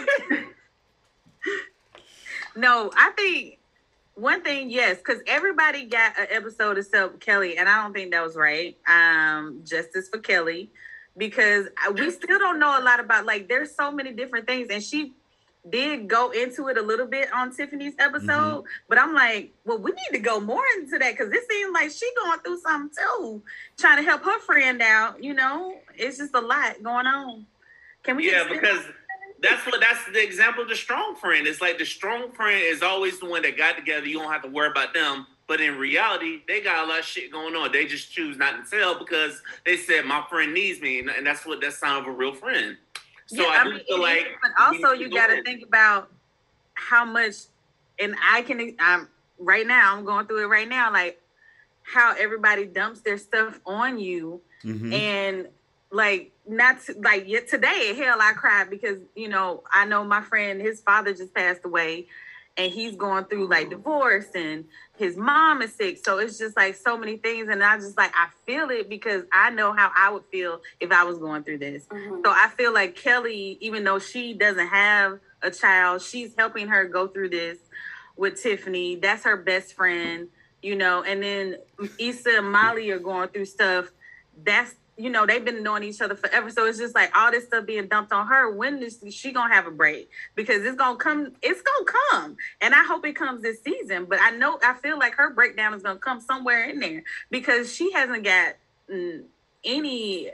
no, I think one thing, yes, because everybody got an episode except Kelly, and I don't think that was right. Um, justice for Kelly, because I- we still don't know a lot about, like, there's so many different things, and she did go into it a little bit on Tiffany's episode, but I'm like, well, we need to go more into that because it seems like she going through something too, trying to help her friend out. You know, it's just a lot going on. Can we? Yeah, just because that's what that's the example of the strong friend. It's like the strong friend is always the one that got together. You don't have to worry about them. But in reality, they got a lot of shit going on. They just choose not to tell because they said my friend needs me, and that's what that sign of a real friend. So yeah, I, I do mean, feel it like, is, but also we need you go got to in. think about how much, and I can. I'm right now. I'm going through it right now. Like how everybody dumps their stuff on you, Mhm. and like not to, like yet today. Hell, I cried because you know I know my friend. His father just passed away, and he's going through like divorce and his mom is sick. So it's just like so many things. And I just like, I feel it because I know how I would feel if I was going through this. Mhm. So I feel like Kelly, even though she doesn't have a child, she's helping her go through this with Tiffany. That's her best friend, you know, and then Issa and Molly are going through stuff. That's, you know, they've been knowing each other forever. So it's just like all this stuff being dumped on her. When is she gonna have a break? Because it's gonna come, it's gonna come. And I hope it comes this season. But I know, I feel like her breakdown is gonna come somewhere in there because she hasn't got mm, any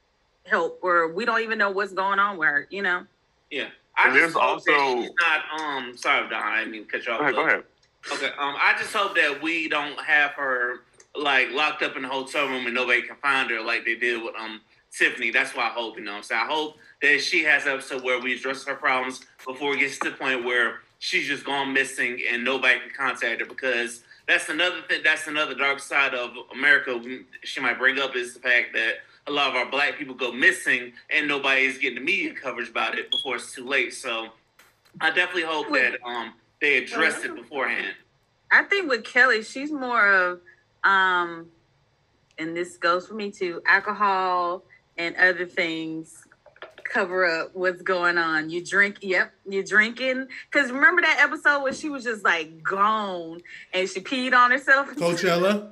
help, or we don't even know what's going on with her, you know? Yeah. I And just there's hope that also- she's not, um, sorry, Don, I didn't mean to cut you off. Go ahead, go ahead. Okay, um, I just hope that we don't have her like locked up in the hotel room and nobody can find her like they did with um Tiffany. That's why I hope, you know what I'm saying? I hope that she has an episode where we address her problems before it gets to the point where she's just gone missing and nobody can contact her, because that's another thing, that's another dark side of America she might bring up, is the fact that a lot of our black people go missing and nobody is getting the media coverage about it before it's too late. So I definitely hope that um they address it beforehand. I think with Kelly, she's more of, um, and this goes for me too, alcohol and other things cover up what's going on. You drink, yep, you're drinking. Because remember that episode where she was just like gone and she peed on herself? Coachella.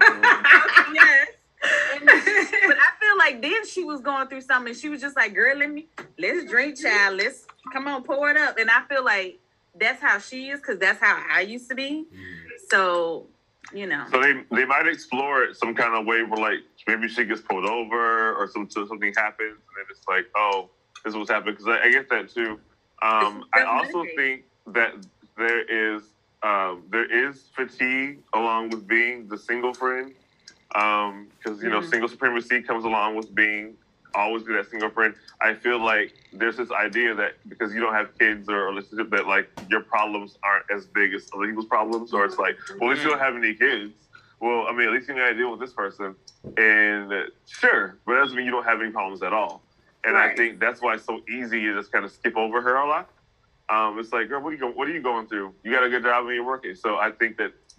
Yes. And- but I feel like then she was going through something. She was just like, girl, let me, let's drink, child. Let's, come on, pour it up. And I feel like that's how she is, because that's how I used to be. So, you know. So they they might explore it some kind of way where like maybe she gets pulled over or some so something happens and then it's like, oh, this is what's happening, because I, I get that too. Um, I also think that there is um, there is fatigue along with being the single friend, because um, you know Mhm. single supremacy comes along with being always be that single friend. I feel like there's this idea that because you don't have kids or a relationship that like your problems aren't as big as other people's problems, or it's like, well, at least you don't have any kids. Well, I mean, at least you got to deal with this person. And uh, sure, but that doesn't mean you don't have any problems at all. And I Right. think that's why it's so easy to just kind of skip over her a lot. Um, it's like, girl, what are you go- what are you going through? You got a good job and you're working. So I think that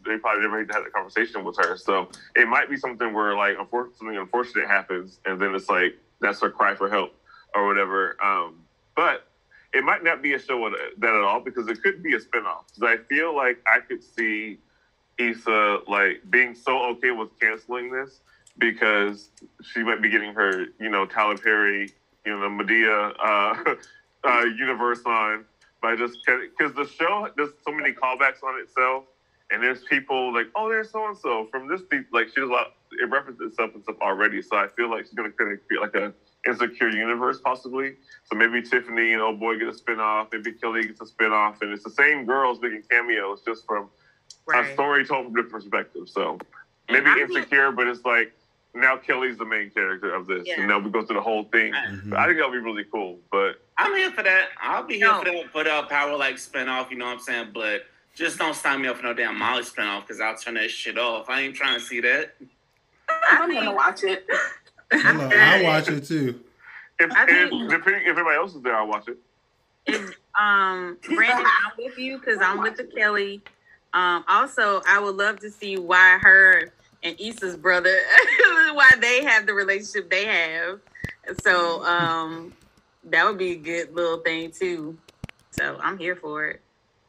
they probably never had that conversation with her. So it might be something where like unfor- something unfortunate happens, and then it's like that's her cry for help or whatever. Um, but it might not be a show that at all because it could be a spinoff. Because I feel like I could see Issa like being so okay with canceling this because she might be getting her, you know, Tyler Perry, you know, Medea uh, uh, universe on by just because the show does so many callbacks on itself, and there's people like, oh, there's so and so from this, like she does a lot, it references itself and stuff already. So I feel like she's gonna kind of create like a Insecure universe possibly. So maybe Tiffany and Oh Boy get a spinoff, maybe Kelly gets a spinoff, and it's the same girls making cameos just from right. a story told from different perspectives. So maybe I Insecure, mean, but it's like now Kelly's the main character of this, yeah. and now we go through the whole thing. Mm-hmm. I think that'll be really cool. But I'm here for that. I'll be here no. for that. Put up Power like spinoff. You know what I'm saying? But just don't sign me up for no damn Molly spinoff because I'll turn that shit off. I ain't trying to see that. I'm gonna watch it. Hello, I'll watch it too. If, if, depending if everybody else is there, I'll watch it. If, um, Brandon, I'm with you because I'm with the Kelly. Um, also, I would love to see why her and Issa's brother, why they have the relationship they have. So um, that would be a good little thing too. So I'm here for it.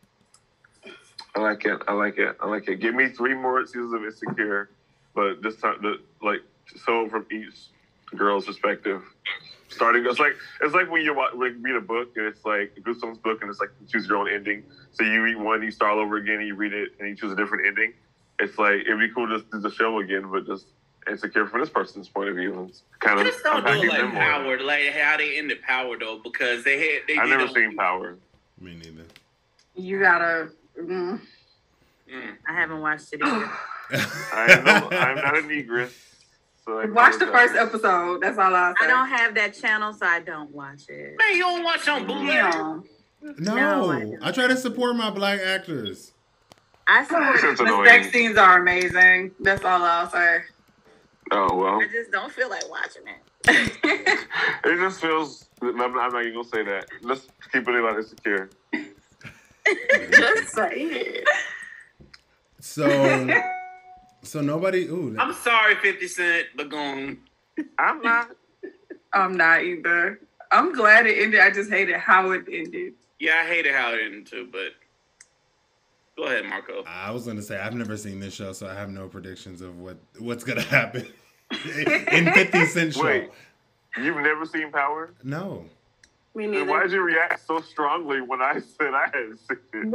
I like it. I like it. I like it. Give me three more seasons of Insecure, but this time, the like, so from each girl's perspective. Starting, it's like it's like when you like, read a book and it's like Goosebumps book and it's like you choose your own ending. So you read one, you start all over again, and you read it, and you choose a different ending. It's like it'd be cool to do the show again, but just Insecure from this person's point of view. It's kind of just don't do it like Power, like how they ended Power though, because they had they. I've never seen Power. Me neither. You gotta. Mm. Mm. I haven't watched it either. I know, I'm not a negress. So watch the first episode. That's all I say. I don't have that channel, so I don't watch it. Man, you don't watch on Boo? No, no I, I try to support my black actors. I support. The sex scenes are amazing. That's all I'll say. Oh well. I just don't feel like watching it. It just feels. I'm not, I'm not even gonna say that. Let's keep it about Insecure. Just say it. So. So nobody. Ooh. I'm sorry, fifty Cent, but going. I'm not. I'm not either. I'm glad it ended. I just hated how it ended. Yeah, I hated how it ended too. But go ahead, Marco. I was gonna say I've never seen this show, so I have no predictions of what what's gonna happen in fifty Cent show. Wait, you've never seen Power? No. Me neither. Then why did you react so strongly when I said I had seen it?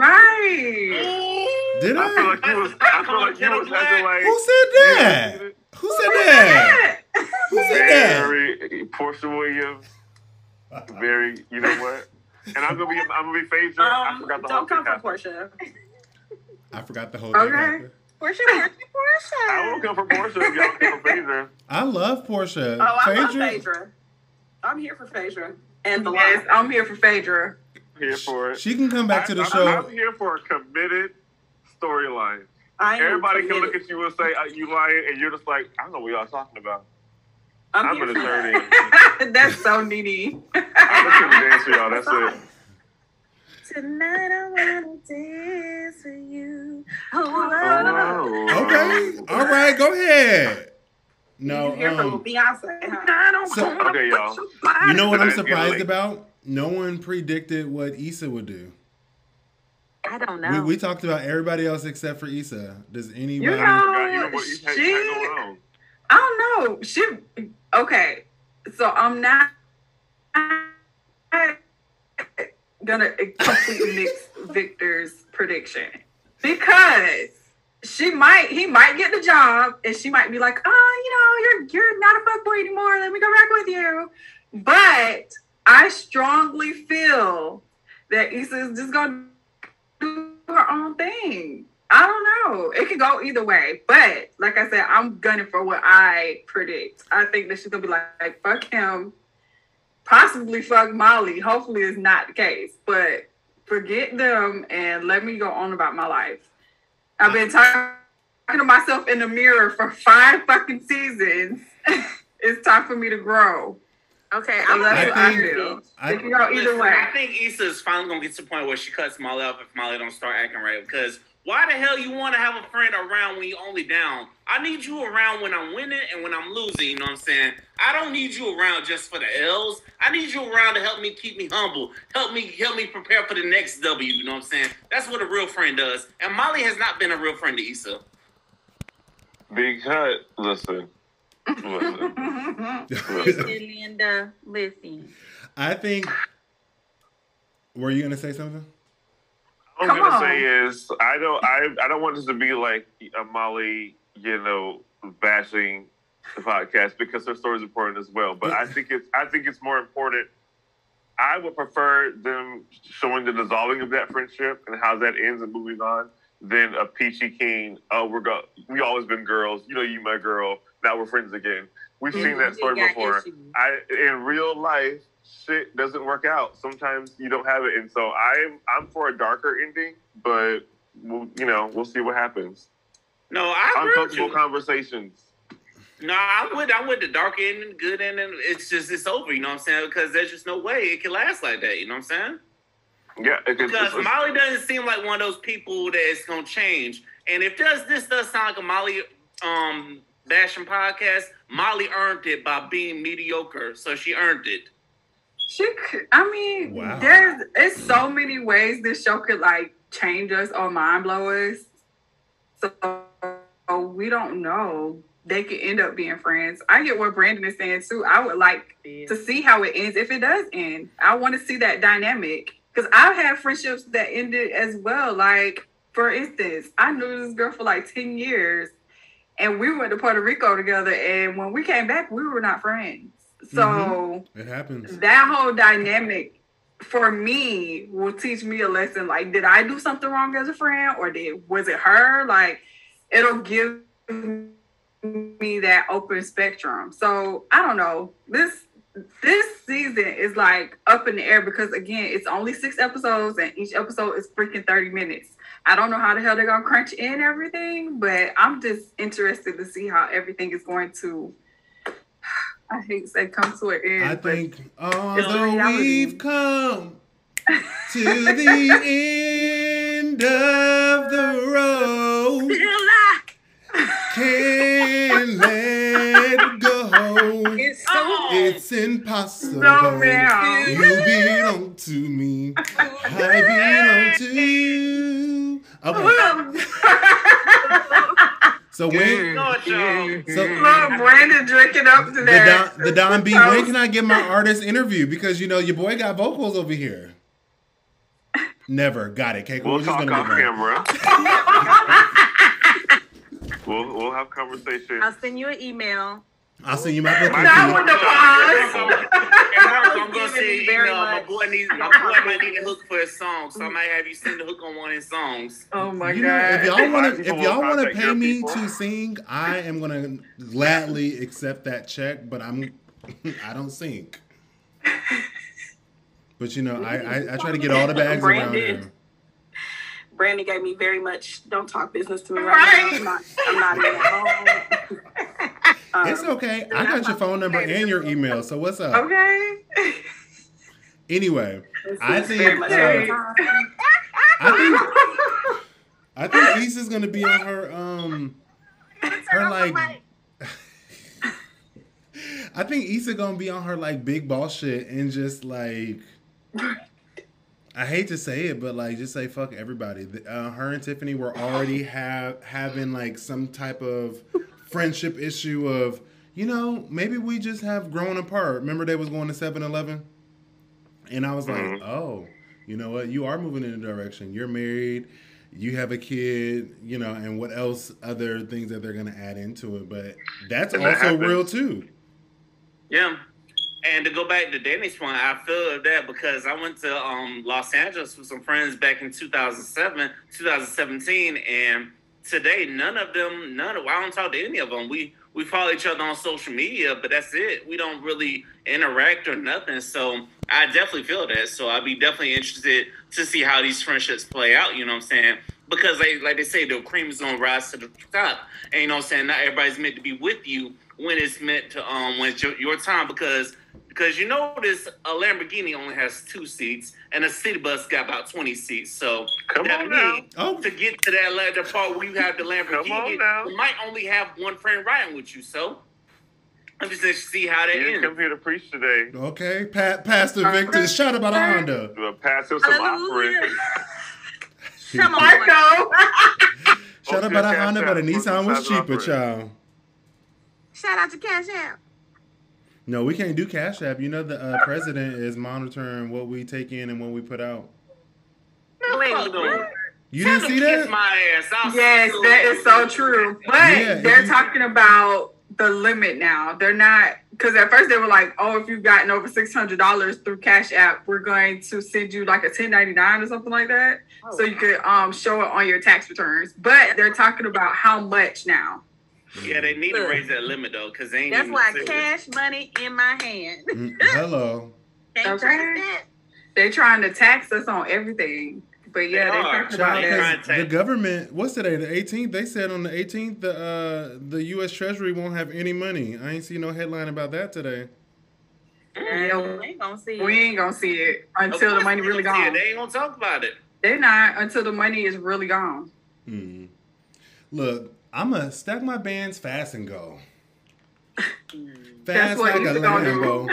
Right. Did I? I feel like you was. I feel like you was acting like. Who said that? Who said that? Who said that? Very Portia Williams. Very. You know what? And I'm gonna be. I'm gonna be Phaedra. Um, I forgot the don't whole come thing for Portia. I forgot the whole thing. Okay. Portia, Portia, Portia. I won't come for Portia if y'all come for Phaedra. I love Portia. Oh, I Phaedra? love Phaedra. I'm here for Phaedra. And the yes, I'm here for Phaedra. Here for it. She can come back I, to the I, show. I'm here for a committed storyline. Everybody can look at you and say uh, you lying, and you're just like, I don't know what y'all talking about. I'm, I'm here gonna for turn that. in. That's so needy. I'm gonna dance for y'all. That's it. Tonight I wanna dance for you. Oh, Oh, Okay. All right. Go ahead. No. You hear from Um, Beyonce? Huh? so, okay, y'all. you know what I'm surprised about? No one predicted what Issa would do. I don't know. We, we talked about everybody else except for Issa. Does anybody? You know, You know what you had she, going on. I don't know. She, okay, so I'm not gonna completely mix Victor's prediction because she might, he might get the job, and she might be like, oh, you know, you're you're not a fuckboy anymore. Let me go back with you. But I strongly feel that Issa is just gonna do her own thing. I don't know. It could go either way. But like I said, I'm gunning for what I predict. I think that she's gonna be like, like fuck him, possibly fuck Molly. Hopefully it's not the case. But forget them and let me go on about my life. I've been talking to myself in the mirror for five fucking seasons. It's time for me to grow. Okay, So I'm that's what I I think- feel. I- It can go either Listen, way. I think Issa's finally gonna get to the point where she cuts Molly off if Molly don't start acting right. Because Why the hell you want to have a friend around when you're only down? I need you around when I'm winning and when I'm losing, you know what I'm saying? I don't need you around just for the L's. I need you around to help me keep me humble. Help me help me prepare for the next W, you know what I'm saying? That's what a real friend does. And Molly has not been a real friend to Issa. Because, listen. Listen. Listen, Linda, listen. I think, were you going to say something? All I'm gonna say is I don't I I don't want this to be like a Molly, you know, bashing the podcast because her story is important as well. But I think it's I think it's more important. I would prefer them showing the dissolving of that friendship and how that ends and moving on than a peachy keen. Oh, we're go we always been girls. You know, you my girl. Now we're friends again. We've mm-hmm. seen that story before. I in real life. Shit doesn't work out. Sometimes you don't have it, and so I'm I'm for a darker ending, but we'll, you know we'll see what happens. No, I agree uncomfortable with you. Conversations. No, I'm with I'm with the dark ending, good ending. It's just it's over. You know what I'm saying? Because there's just no way it can last like that. You know what I'm saying? Yeah, it, because it's, it's, Molly doesn't seem like one of those people that is gonna change. And if does this does sound like a Molly um bashing podcast, Molly earned it by being mediocre, so she earned it. She could, I mean, wow. there's it's so many ways this show could like change us or mind blow us. So we don't know. They could end up being friends. I get what Brandon is saying too. I would like yeah. to see how it ends if it does end. I want to see that dynamic because I've had friendships that ended as well. Like for instance, I knew this girl for like ten years, and we went to Puerto Rico together. And when we came back, we were not friends. So mm-hmm. it happens. That whole dynamic for me will teach me a lesson. Like, did I do something wrong as a friend, or did was it her? Like, it'll give me that open spectrum. So I don't know. This this season is like up in the air because again, it's only six episodes and each episode is freaking thirty minutes. I don't know how the hell they're gonna crunch in everything, but I'm just interested to see how everything is going to. I hate to say come to an end. I think although we've come to the end of the road, can't let go. It's, so it's impossible. No, man. You belong to me. I belong to you. Okay. So when so Look, Brandon drinking up to the that. Don, the Don B, when can I get my artist interview? Because you know your boy got vocals over here. Never got it. Okay, we'll we're talk just gonna off camera. we'll we'll have conversation. I'll send you an email. I'll send you my application. Not with the pause. And Marco, I'm gonna say, you know, my boy needs, my boy might need a hook for his song, so I might have you sing the hook on one of his songs. Oh my you god! Know, if y'all want to, if y'all want to pay me people. to sing, I am gonna gladly accept that check. But I'm, I don't sing. But you know, I I, I try to get all the bags around here. Brandon gave me very much. Don't talk business to me right, right. now. I'm not. I'm not even home. Um, it's okay. I got your phone number and your email. So what's up? Okay. Anyway, I think uh, I think I think Issa's gonna be on her um her like I think Issa gonna be on her like big boss shit and just like I hate to say it, but like just say fuck everybody. Uh, her and Tiffany were already have having like some type of friendship issue of, you know, maybe we just have grown apart. Remember they was going to seven eleven? And I was mm-hmm. like, oh, you know what? You are moving in a direction. You're married. You have a kid, you know, and what else, other things that they're going to add into it. But that's and also that real too. Yeah. And to go back to Danny's point, I feel that because I went to um, Los Angeles with some friends back in two thousand seven, two thousand seventeen, and today, none of them, none of, I don't talk to any of them. We we follow each other on social media, but that's it. We don't really interact or nothing. So I definitely feel that. So I'd be definitely interested to see how these friendships play out, you know what I'm saying? Because they, like they say, the cream is going to rise to the top. And you know what I'm saying? Not everybody's meant to be with you when it's meant to, um, when it's your, your time. Because Because you notice a Lamborghini only has two seats, and a city bus got about twenty seats. So Come that on now. means Oh. to get to that latter part where you have the Come on Lamborghini, now. you might only have one friend riding with you. So I'm just interested to see how that You didn't ends. come here to preach today. Okay, Pat, Pastor Victor, shout about a Honda. To pass him some Hallelujah. offering. Come on, Marco. Shout Okay, about a Cash Honda, App, but a what's the Nissan was size cheaper, offering? child. Shout out to Cash App. No, we can't do Cash App. You know the uh, president is monitoring what we take in and what we put out. Wait, Fuck no. what? You Tell didn't them see kiss that? my ass. I'll Yes, see that you. is so true. But Yeah, they're if you- talking about the limit now. They're not, because at first they were like, oh, if you've gotten over six hundred dollars through Cash App, we're going to send you like a ten ninety-nine or something like that. Oh, So you could um, show it on your tax returns. But they're talking about how much now. Yeah, they need to Look. raise that limit though, because they ain't That's even why serious. cash money in my hand. Mm, hello. Can't Okay. trust that. They're trying to tax us on everything. But yeah, They they're are. talking Child, about They that. trying to 'cause the take- government, what's today, the eighteenth? They said on the eighteenth the uh, the U S Treasury won't have any money. I ain't seen no headline about that today. Yeah, We ain't gonna see we it. ain't going to see it Of until the course money they really gonna see it. gone. They ain't gonna talk about it. They're not until the money is really gone. Hmm. Look, I'm going to stack my bands fast and go. That's Fast what like a Issa gonna do. Lambo.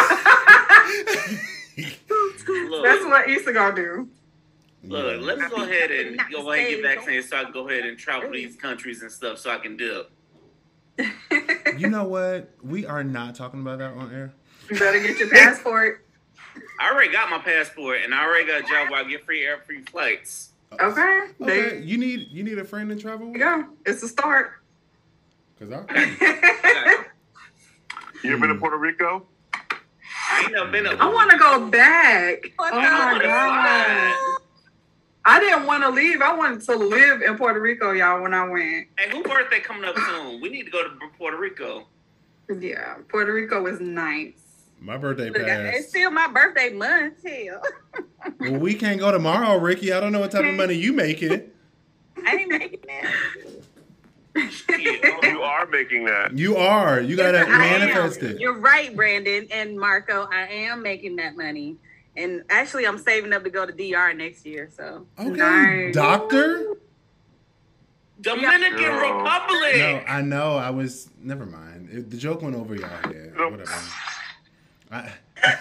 Look, That's what Issa gonna do. look, let me go ahead and Not go ahead and get stay- vaccinated so I can go ahead and travel these countries and stuff so I can do it. You know what? We are not talking about that on air. You better get your passport. I already got my passport and I already got a job where I get free air free flights. Okay. There Okay, you need you need a friend to travel you with? go. It's a start. Cause I I You ever been to Puerto Rico? ain't never been up. I want to go back. What Oh the- my wanna god. fly. I didn't want to leave. I wanted to live in Puerto Rico, y'all, when I went. Hey, who birthday coming up soon? We need to go to Puerto Rico. Yeah, Puerto Rico is nice. my birthday Look, it's passed. still my birthday month. Hell, Well, we can't go tomorrow, Ricky. I don't know what type of money you making. I ain't making that. Shit. You are making that. You are. You gotta Yes, I am. manifest it. You're right, Brandon and Marco. I am making that money, and actually, I'm saving up to go to D R next year. So Okay, Nice. doctor. Dominican Yeah. Republic. No, I know. I was. Never mind. It, the joke went over y'all head. Nope. Whatever. I,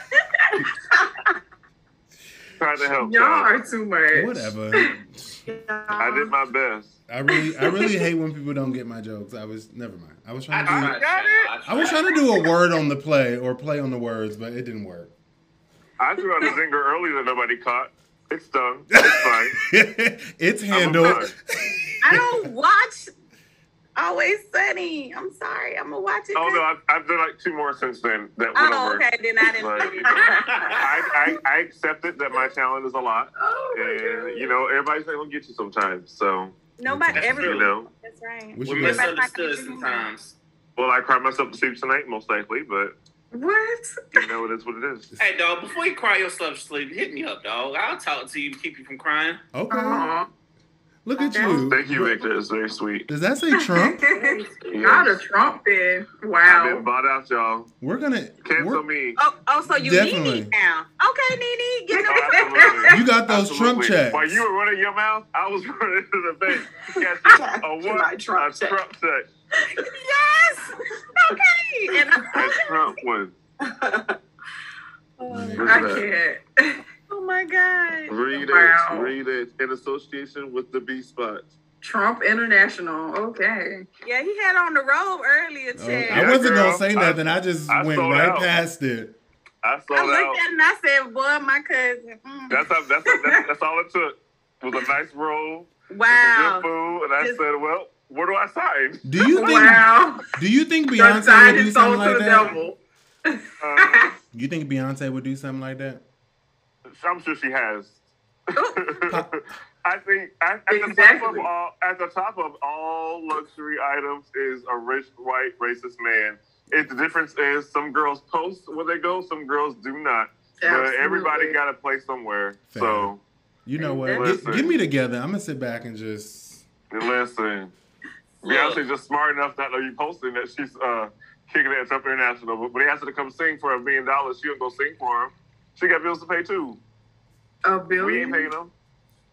Trying to help. Y'all y'all. are too much. whatever. I did my best. I really, I really hate when people don't get my jokes. I was. Never mind. I was trying to I do. tried, got child. I was trying to do a word on the play or play on the words, but it didn't work. I threw out a zinger early that nobody caught. It stung. It's fine. It's I'm handled. fine. I don't watch Always Sunny. I'm sorry. I'm gonna watch it. Oh no, I've, I've done like two more since then. That went Oh, over. okay. Then I didn't. But, you know, I, I I accepted that my talent is a lot, Oh my and you know everybody's not gonna get you sometimes. So Nobody That's ever. true. you know, That's right. We We're should go. misunderstood sometimes. well, I cried myself to sleep tonight, most likely, but What? you know it is what it is. Hey, dog, before you cry yourself to sleep, hit me up, dog. I'll talk to you to keep you from crying. Okay. Aw. Look at Okay. you. Thank you, Victor. It's very sweet. Does that say Trump? Not a Trump then. I've Wow. been bought out, y'all. We're gonna. Cancel we're- me. Oh, oh, so you Definitely. need me now? Okay, Nene, get Oh, the. absolutely. You got those Trump Absolutely. checks. While you were running your mouth, I was running to the bank. Catching a My what? Trump a check. Trump check. Yes. Okay. And A Trump one. I can't. oh my God. Read Wow. it. Read it. In association with the B spot. Trump International. Okay. Yeah, he had on the robe earlier, Oh, Chad. I Yeah, wasn't girl. gonna say nothing. I just I went sold right out. past it. I I sold looked out. at it and I said, "Boy, my cousin." Mm. That's, that's, that's, that's, that's all it took. It was a nice roll. Wow. Good food. And I Just- said, well, where do I sign? Do you think? Wow. Do you think Your Beyonce side would do is sold something to like the that? devil. Uh, You think Beyonce would do something like that? I'm sure she has. Pop- I think at, at the top Exactly. of all at the top of all luxury items is a rich white racist man. It, the difference is some girls post where they go, some girls do not. But Absolutely. everybody got to play somewhere. Fair. So You know what? Listen. Get, get me together. I'm gonna sit back and just. listen, Look. Beyonce's just smart enough not to know you posting that she's uh, kicking ass up international. But when they asked her to come sing for a million dollars, she don't go sing for him. She got bills to pay too. A billion? We ain't paying them.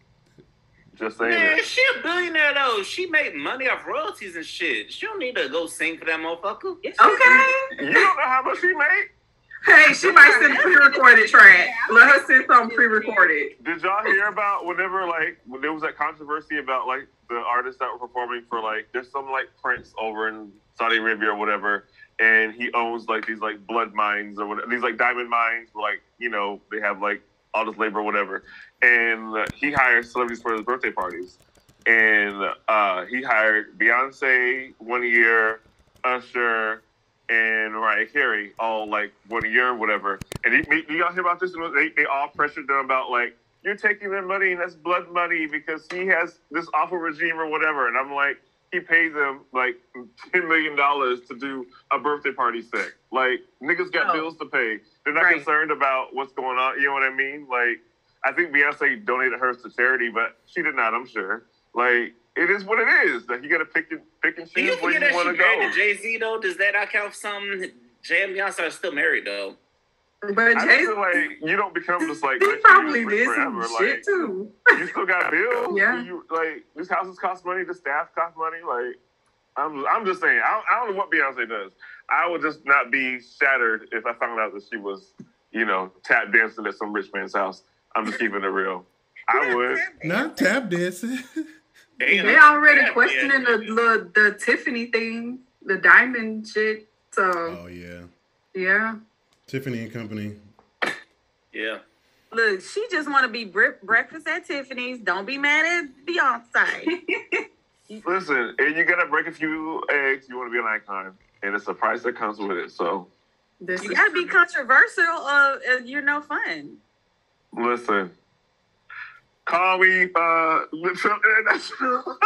Just saying. Man, it. she a billionaire though. She make money off royalties and shit. She don't need to go sing for that motherfucker. Okay. You don't know how much she made? Hey, she might send a pre-recorded track. Let her send something pre-recorded. Did y'all hear about whenever, like, when there was that controversy about, like, the artists that were performing for, like, there's some, like, prince over in Saudi Arabia or whatever, and he owns, like, these, like, blood mines or whatever, these, like, diamond mines where, like, you know, they have, like, all this labor or whatever. And uh, he hires celebrities for his birthday parties. And uh, he hired Beyonce one year, Usher, and Mariah Carey all like one year or whatever. And he, you y'all hear about this? They, they all pressured them about like, you're taking their money and that's blood money because he has this awful regime or whatever. And I'm like, he paid them like ten million dollars to do a birthday party set. Like, niggas got oh. bills to pay. They're not right. concerned about what's going on. You know what I mean? Like, I think Beyonce donated hers to charity, but she did not, I'm sure. Like, it is what it is. Like, you got to pick and, pick and choose where you want to go. Married to Jay-Z, though? Does that not count for something? Jay and Beyonce are still married, though. But I Jay, feel like you don't become just like he rich probably rich did forever. some Like, shit too. You still got bills. Yeah. You, like, these houses cost money. The staff cost money. Like, I'm, I'm just saying. I don't, I don't know what Beyonce does. I would just not be shattered if I found out that she was, you know, tap dancing at some rich man's house. I'm just keeping it real. I would. Not tap dancing. They, they already questioning the, the the Tiffany thing, the diamond shit. So. Oh yeah. Yeah. Tiffany and Company. Yeah. Look, she just want to be bre- breakfast at Tiffany's. Don't be mad at Beyonce. Listen, and you gotta break a few eggs. You want to be an icon, and it's a price that comes with it. So. This you gotta be controversial, uh, uh, you're no fun. Listen, call me uh, International.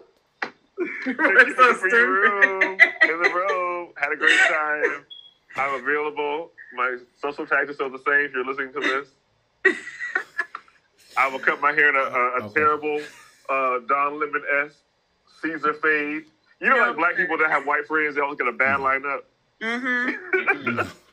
Thank you for your room in the room. Had a great time. I'm available. My social tags are still the same. If you're listening to this, I will cut my hair in a, a, a okay. terrible uh, Don Lemon-esque Caesar fade. You know, no, like black people that have white friends, they always get a bad lineup. Mm-hmm.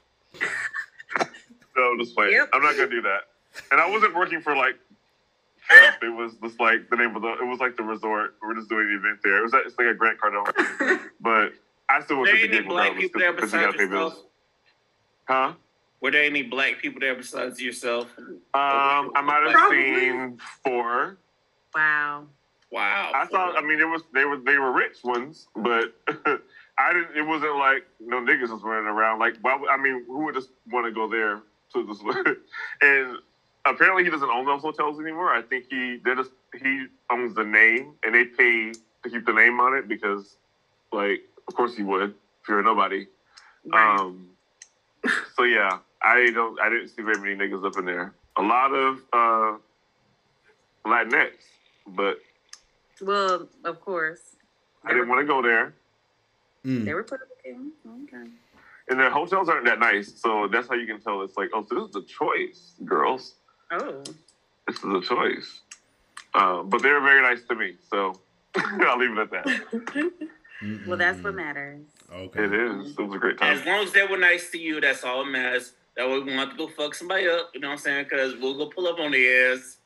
No, just playing. Yep. I'm not gonna do that. And I wasn't working for like Trump. It was just like the name of the. It was like the resort. We're just doing the event there. It was it's like a Grant Cardone. But I still was at the gig black people there besides yourself? Huh? Were there any black people there besides yourself? Um, I might have Probably. seen four. Wow. Wow. I thought. I mean, it was they were they were rich ones, but. I didn't. It wasn't like no niggas was running around. Like, why? I mean, who would just want to go there to this? And apparently, he doesn't own those hotels anymore. I think he they just he owns the name, and they pay to keep the name on it because, like, of course he would if you're a nobody. Right. Um. So yeah, I don't. I didn't see very many niggas up in there. A lot of uh, Latinx, but well, of course, I didn't want to go there. Mm. They were Republican. Okay. And their hotels aren't that nice, so that's how you can tell. It's like, oh, so this is a choice, girls. Oh. This is a choice. Uh, but they were very nice to me, so I'll leave it at that. Well, that's what matters. Okay. It is. It was a great time. As long as they were nice to you, that's all that matters. That way we want to go fuck somebody up, you know what I'm saying? Because we'll go pull up on their ass.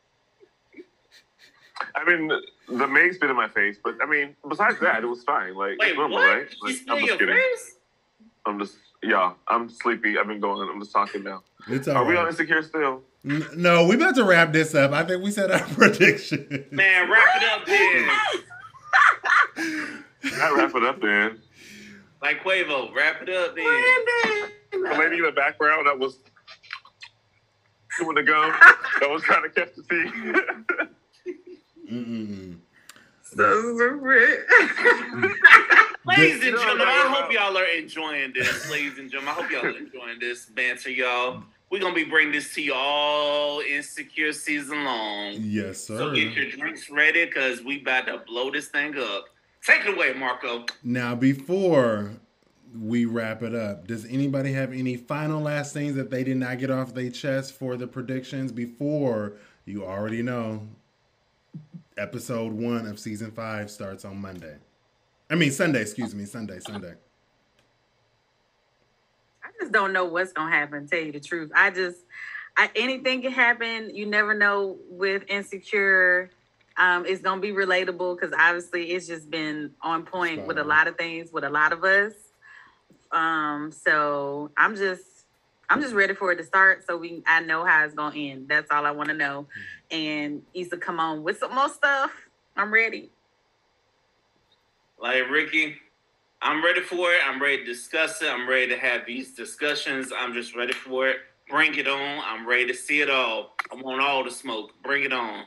I mean, the maid spit in my face, but I mean, besides that, it was fine. Like, Wait, it's normal, what? right? She Like, spit I'm in just your kidding. face? I'm just, yeah, I'm sleepy. I've been going. I'm just talking now. It's all Are right. we on Insecure still? N- no, we about to wrap this up. I think we said our prediction. Man, wrap it up then. I wrap it up then. Like Quavo, wrap it up then. The lady in the background that was chewing the gum, that was trying to catch the tea. Mm-mm. So rich. Ladies and gentlemen, I hope y'all are enjoying this. Ladies and gentlemen, I hope y'all are enjoying this banter, y'all. We're going to be bringing this to you all Insecure season long. Yes, sir. So get your drinks ready because we about to blow this thing up. Take it away, Marco. Now, before we wrap it up, does anybody have any final last things that they did not get off their chest for the predictions before you already know episode one of season five starts on Monday? I mean, Sunday, excuse me, Sunday, Sunday. just don't know what's gonna happen. Tell you the truth, I just, I, anything can happen. You never know with Insecure. Um, it's gonna be relatable because obviously it's just been on point Spot with on. a lot of things with a lot of us. Um, so I'm just, I'm just ready for it to start. So we, I know how it's gonna end. That's all I want to know. And Issa, come on with some more stuff. I'm ready. Like Ricky, I'm ready for it. I'm ready to discuss it. I'm ready to have these discussions. I'm just ready for it. Bring it on. I'm ready to see it all. I want all the smoke. Bring it on.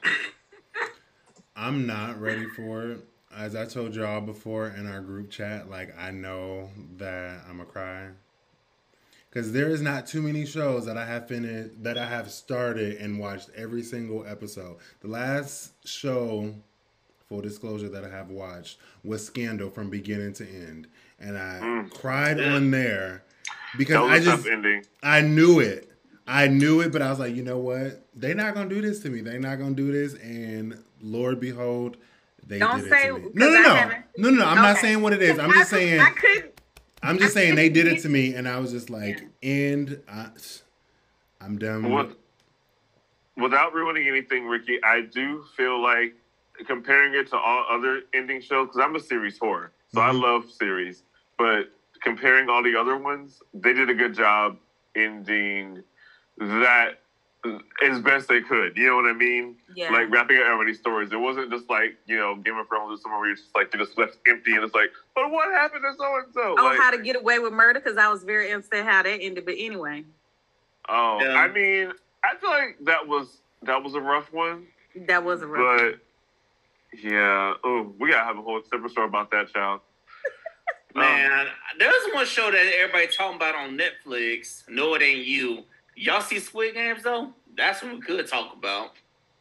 I'm not ready for it. As I told y'all before in our group chat, like, I know that I'm gonna cry. Because there is not too many shows that I have finished, that I have started and watched every single episode. The last show, full disclosure, that I have watched was Scandal from beginning to end. And I mm. cried yeah. on there because I just, I knew it. I knew it, but I was like, you know what? They're not going to do this to me. They're not going to do this. And Lord behold, they Don't did say, it to me. No, no, no. No, no, no. I'm okay. not saying what it is. I'm just saying. I could. I'm just saying they did it to me, and I was just like, yeah. and I, I'm done. Well, with without ruining anything, Ricky, I do feel like comparing it to all other ending shows, because I'm a series whore, so mm-hmm. I love series, but comparing all the other ones, they did a good job ending that as best they could. You know what I mean? Yeah. Like wrapping up everybody's stories. It wasn't just like, you know, Game of Thrones or somewhere where you're just like, you're just left empty and it's like, but what happened to so and so? Oh, like, How to Get Away with Murder, because I was very upset how that ended. But anyway. Oh, yeah. I mean, I feel like that was that was a rough one. That was a rough but, one. But yeah, oh, we gotta have a whole separate story about that, child. Man, um, there's one show that everybody talking about on Netflix. No, it ain't you. Y'all see Squid Games though? That's what we could talk about.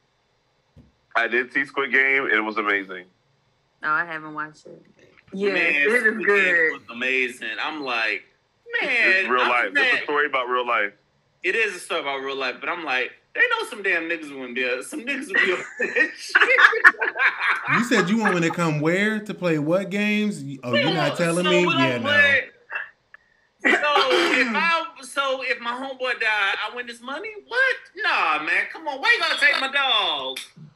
I did see Squid Game. It was amazing. No, I haven't watched it. Yeah, man, it is Squid good. Game was amazing. I'm like, man, it's real I'm life. mad. It's a story about real life. It is a story about real life, but I'm like, they know some damn niggas wouldn't be there. Some niggas would be on that shit. You said you want me to come where to play what games? Oh, you're not telling so me? We Yeah, play. no. So if I, so if my homeboy died, I win this money? What? Nah, man, come on. Why you gonna take my dog?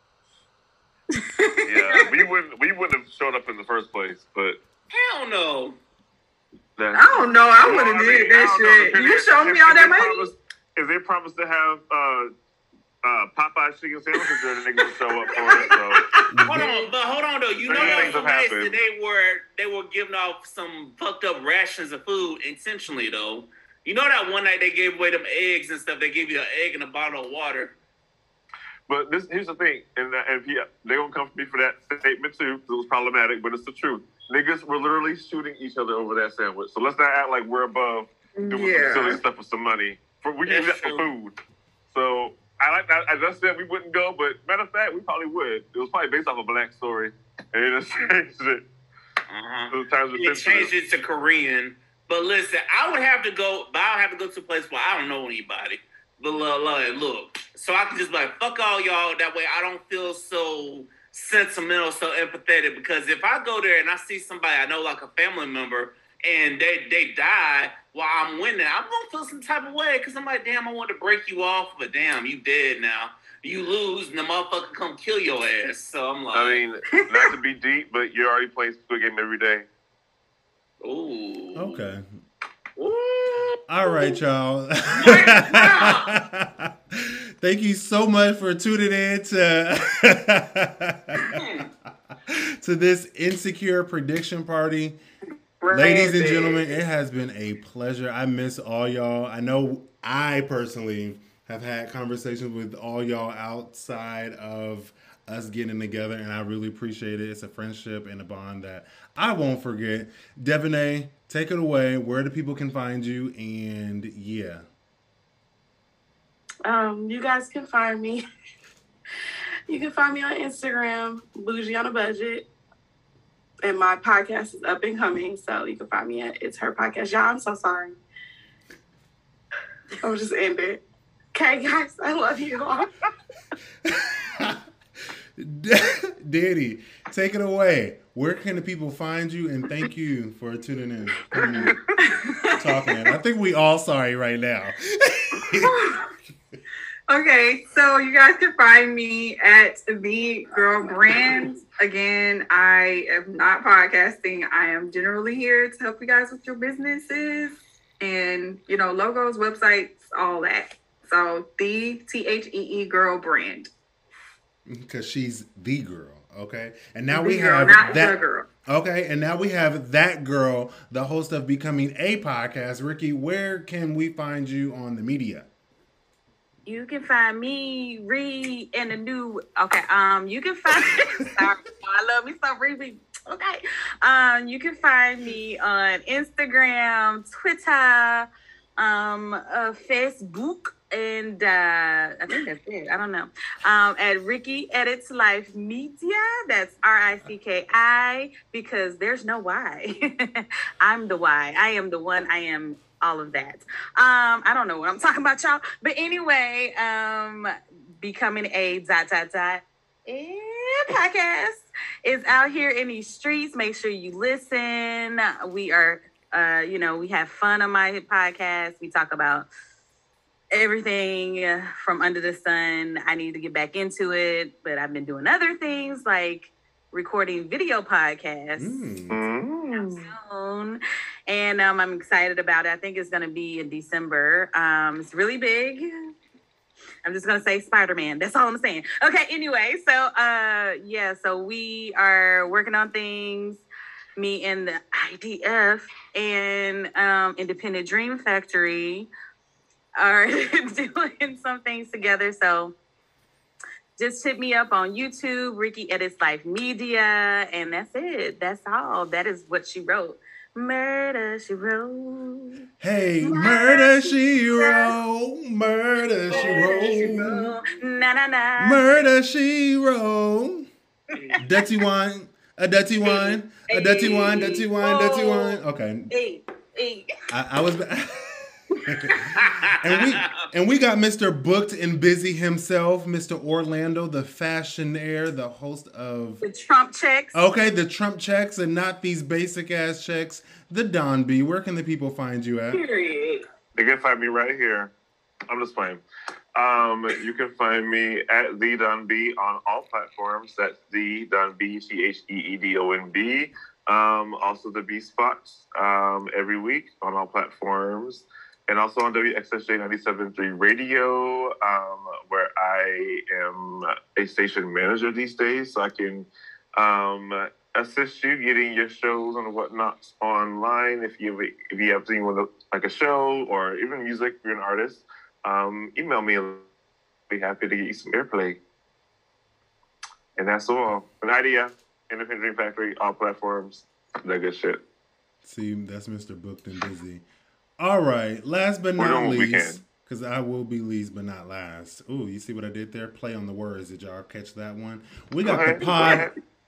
Yeah, we wouldn't. We wouldn't have showed up in the first place, but hell no. That's, I don't know. I would have I did mean, that shit. You showed me all that money. Promised, if they promised to have uh, uh, Popeye's chicken sandwiches, there, the niggas would show up for it. So. Hold on, but hold on though. You know that was amazing. They were they were giving off some fucked up rations of food intentionally though. You know that one night they gave away them eggs and stuff. They gave you an egg and a bottle of water. But this here's the thing, and and yeah, they gonna come for me for that statement too. It was problematic, but it's the truth. Niggas were literally shooting each other over that sandwich. So let's not act like we're above doing Yeah. some silly stuff for some money. For we can do that for food. So I like that. I just said we wouldn't go, but matter of fact, we probably would. It was probably based off a black story, and it just changed it. Uh-huh. So the times were It changed it to Korean. But listen, I would have to go, but I would have to go to a place where I don't know anybody. But look, look, so I can just be like, fuck all y'all. That way I don't feel so sentimental, so empathetic. Because if I go there and I see somebody I know, like a family member, and they they die while I'm winning, I'm going to feel some type of way. Because I'm like, damn, I want to break you off, but damn, you dead now. You lose, and the motherfucker come kill your ass. So I'm like... I mean, not to be deep, but you're already playing Squid Game every day. Ooh. Okay. Ooh. All right, y'all. Thank you so much for tuning in to to this Insecure prediction party. Ladies and gentlemen, it has been a pleasure. I miss all y'all. I know I personally have had conversations with all y'all outside of us getting together, and I really appreciate it. It's a friendship and a bond that I won't forget. Devonay, take it away. Where the people can find you, and yeah. Um, you guys can find me. You can find me on Instagram, Bougie on a Budget. And my podcast is up and coming, so you can find me at It's Her Podcast. Y'all, I'm so sorry. I'll just end it. Okay, guys, I love you all. Daddy, take it away. Where can the people find you? And thank you for tuning in. talking at. I think we all sorry right now. Okay, so you guys can find me at The Girl Brand. Again, I am not podcasting. I am generally here to help you guys with your businesses and, you know, logos, websites, all that. So the T H E E Girl Brand. Because she's the girl, okay? And now the we girl, have not that the girl. Okay, and now we have that girl, the host of Becoming a Podcast. Ricky, where can we find you on the media? You can find me, Ree, in the new. Okay, um, you can find. Sorry, I love me some Ree. Okay, um, you can find me on Instagram, Twitter, um, uh, Facebook, and uh, I think that's it. I don't know. Um, at Ricky Edits Life Media. That's R I C K I because there's no Y. I'm the Y. I am the one. I am. All of that. Um, I don't know what I'm talking about, y'all. But anyway, um, Becoming a dot dot dot eh, podcast is out here in these streets. Make sure you listen. We are, uh, you know, we have fun on my podcast. We talk about everything from under the sun. I need to get back into it, but I've been doing other things like recording video podcasts. Mm. Soon. And um, I'm excited about it. I think it's going to be in December. Um, it's really big. I'm just going to say Spider-Man. That's all I'm saying. Okay, anyway. So, uh, yeah, so we are working on things. Me and the I D F and um, Independent Dream Factory are doing some things together. So just hit me up on YouTube, Ricky Edits Life Media, and that's it. That's all. That is what she wrote. Murder, she wrote. Hey, murder, she wrote. Murder, she wrote. Na, na, na. Murder, she wrote. Dirty wine. A dirty wine. A dirty wine. Dirty wine. Dirty wine. Okay. Hey, hey. I, I was... and we and we got Mister Booked and Busy himself, Mister Orlando, the fashionaire, the host of the Trump checks. Okay, the Trump checks and not these basic ass checks. The Don B. Where can the people find you at? Period. They can find me right here. I'm just playing. Um, you can find me at the Don B on all platforms. That's the Don B, T H E E D O N B. Um, also the B Spots um, every week on all platforms. And also on W X S J ninety-seven point three Radio, um, where I am a station manager these days. So I can um, assist you getting your shows and whatnot online. If you if you have anyone like a show or even music, if you're an artist, um, email me. I'll be happy to get you some airplay. And that's all. An idea, Independent Dream Factory, all platforms. That good shit. See, that's Mister Booked and Busy. All right, last but not least, because I will be least but not last. Ooh, you see what I did there? Play on the words. Did y'all catch that one? We got okay, the pod.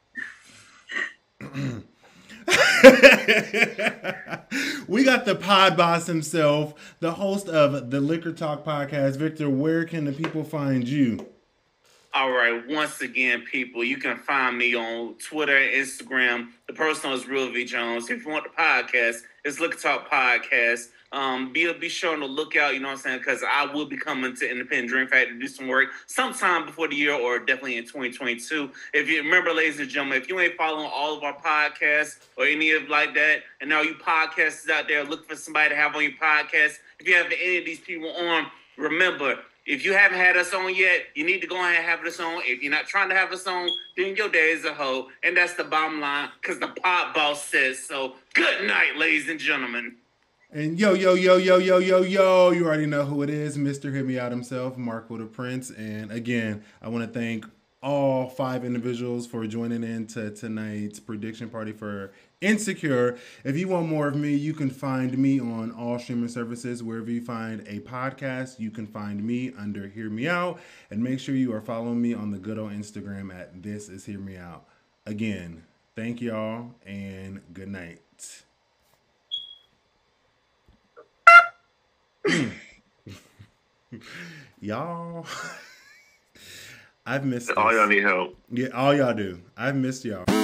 We got the pod boss himself, the host of the Liquor Talk podcast. Victor, where can the people find you? All right, once again, people, you can find me on Twitter and Instagram. The personal is Real V Jones. If you want the podcast, it's Liquor Talk Podcast. Um, be be sure on the lookout, you know what I'm saying, because I will be coming to Independent Dream Factory to do some work sometime before the year or definitely in twenty twenty-two. If you remember, ladies and gentlemen, if you ain't following all of our podcasts or any of like that, and now you podcasters out there looking for somebody to have on your podcast, if you have any of these people on, remember, if you haven't had us on yet, you need to go ahead and have us on. If you're not trying to have us on, then your day is a hoe. And that's the bottom line, because the pod boss says so. Good night, ladies and gentlemen. And yo, yo, yo, yo, yo, yo, yo, you already know who it is. Mister Hit Me Out himself, Marco the Prince. And again, I want to thank all five individuals for joining in to tonight's prediction party for Insecure. If you want more of me, you can find me on all streaming services. Wherever you find a podcast, you can find me under Hear Me Out. And make sure you are following me on the good old Instagram at This Is Hear Me Out. Again, thank y'all and good night. Y'all, I've missed all this. y'all need help. Yeah, all y'all do. I've missed y'all.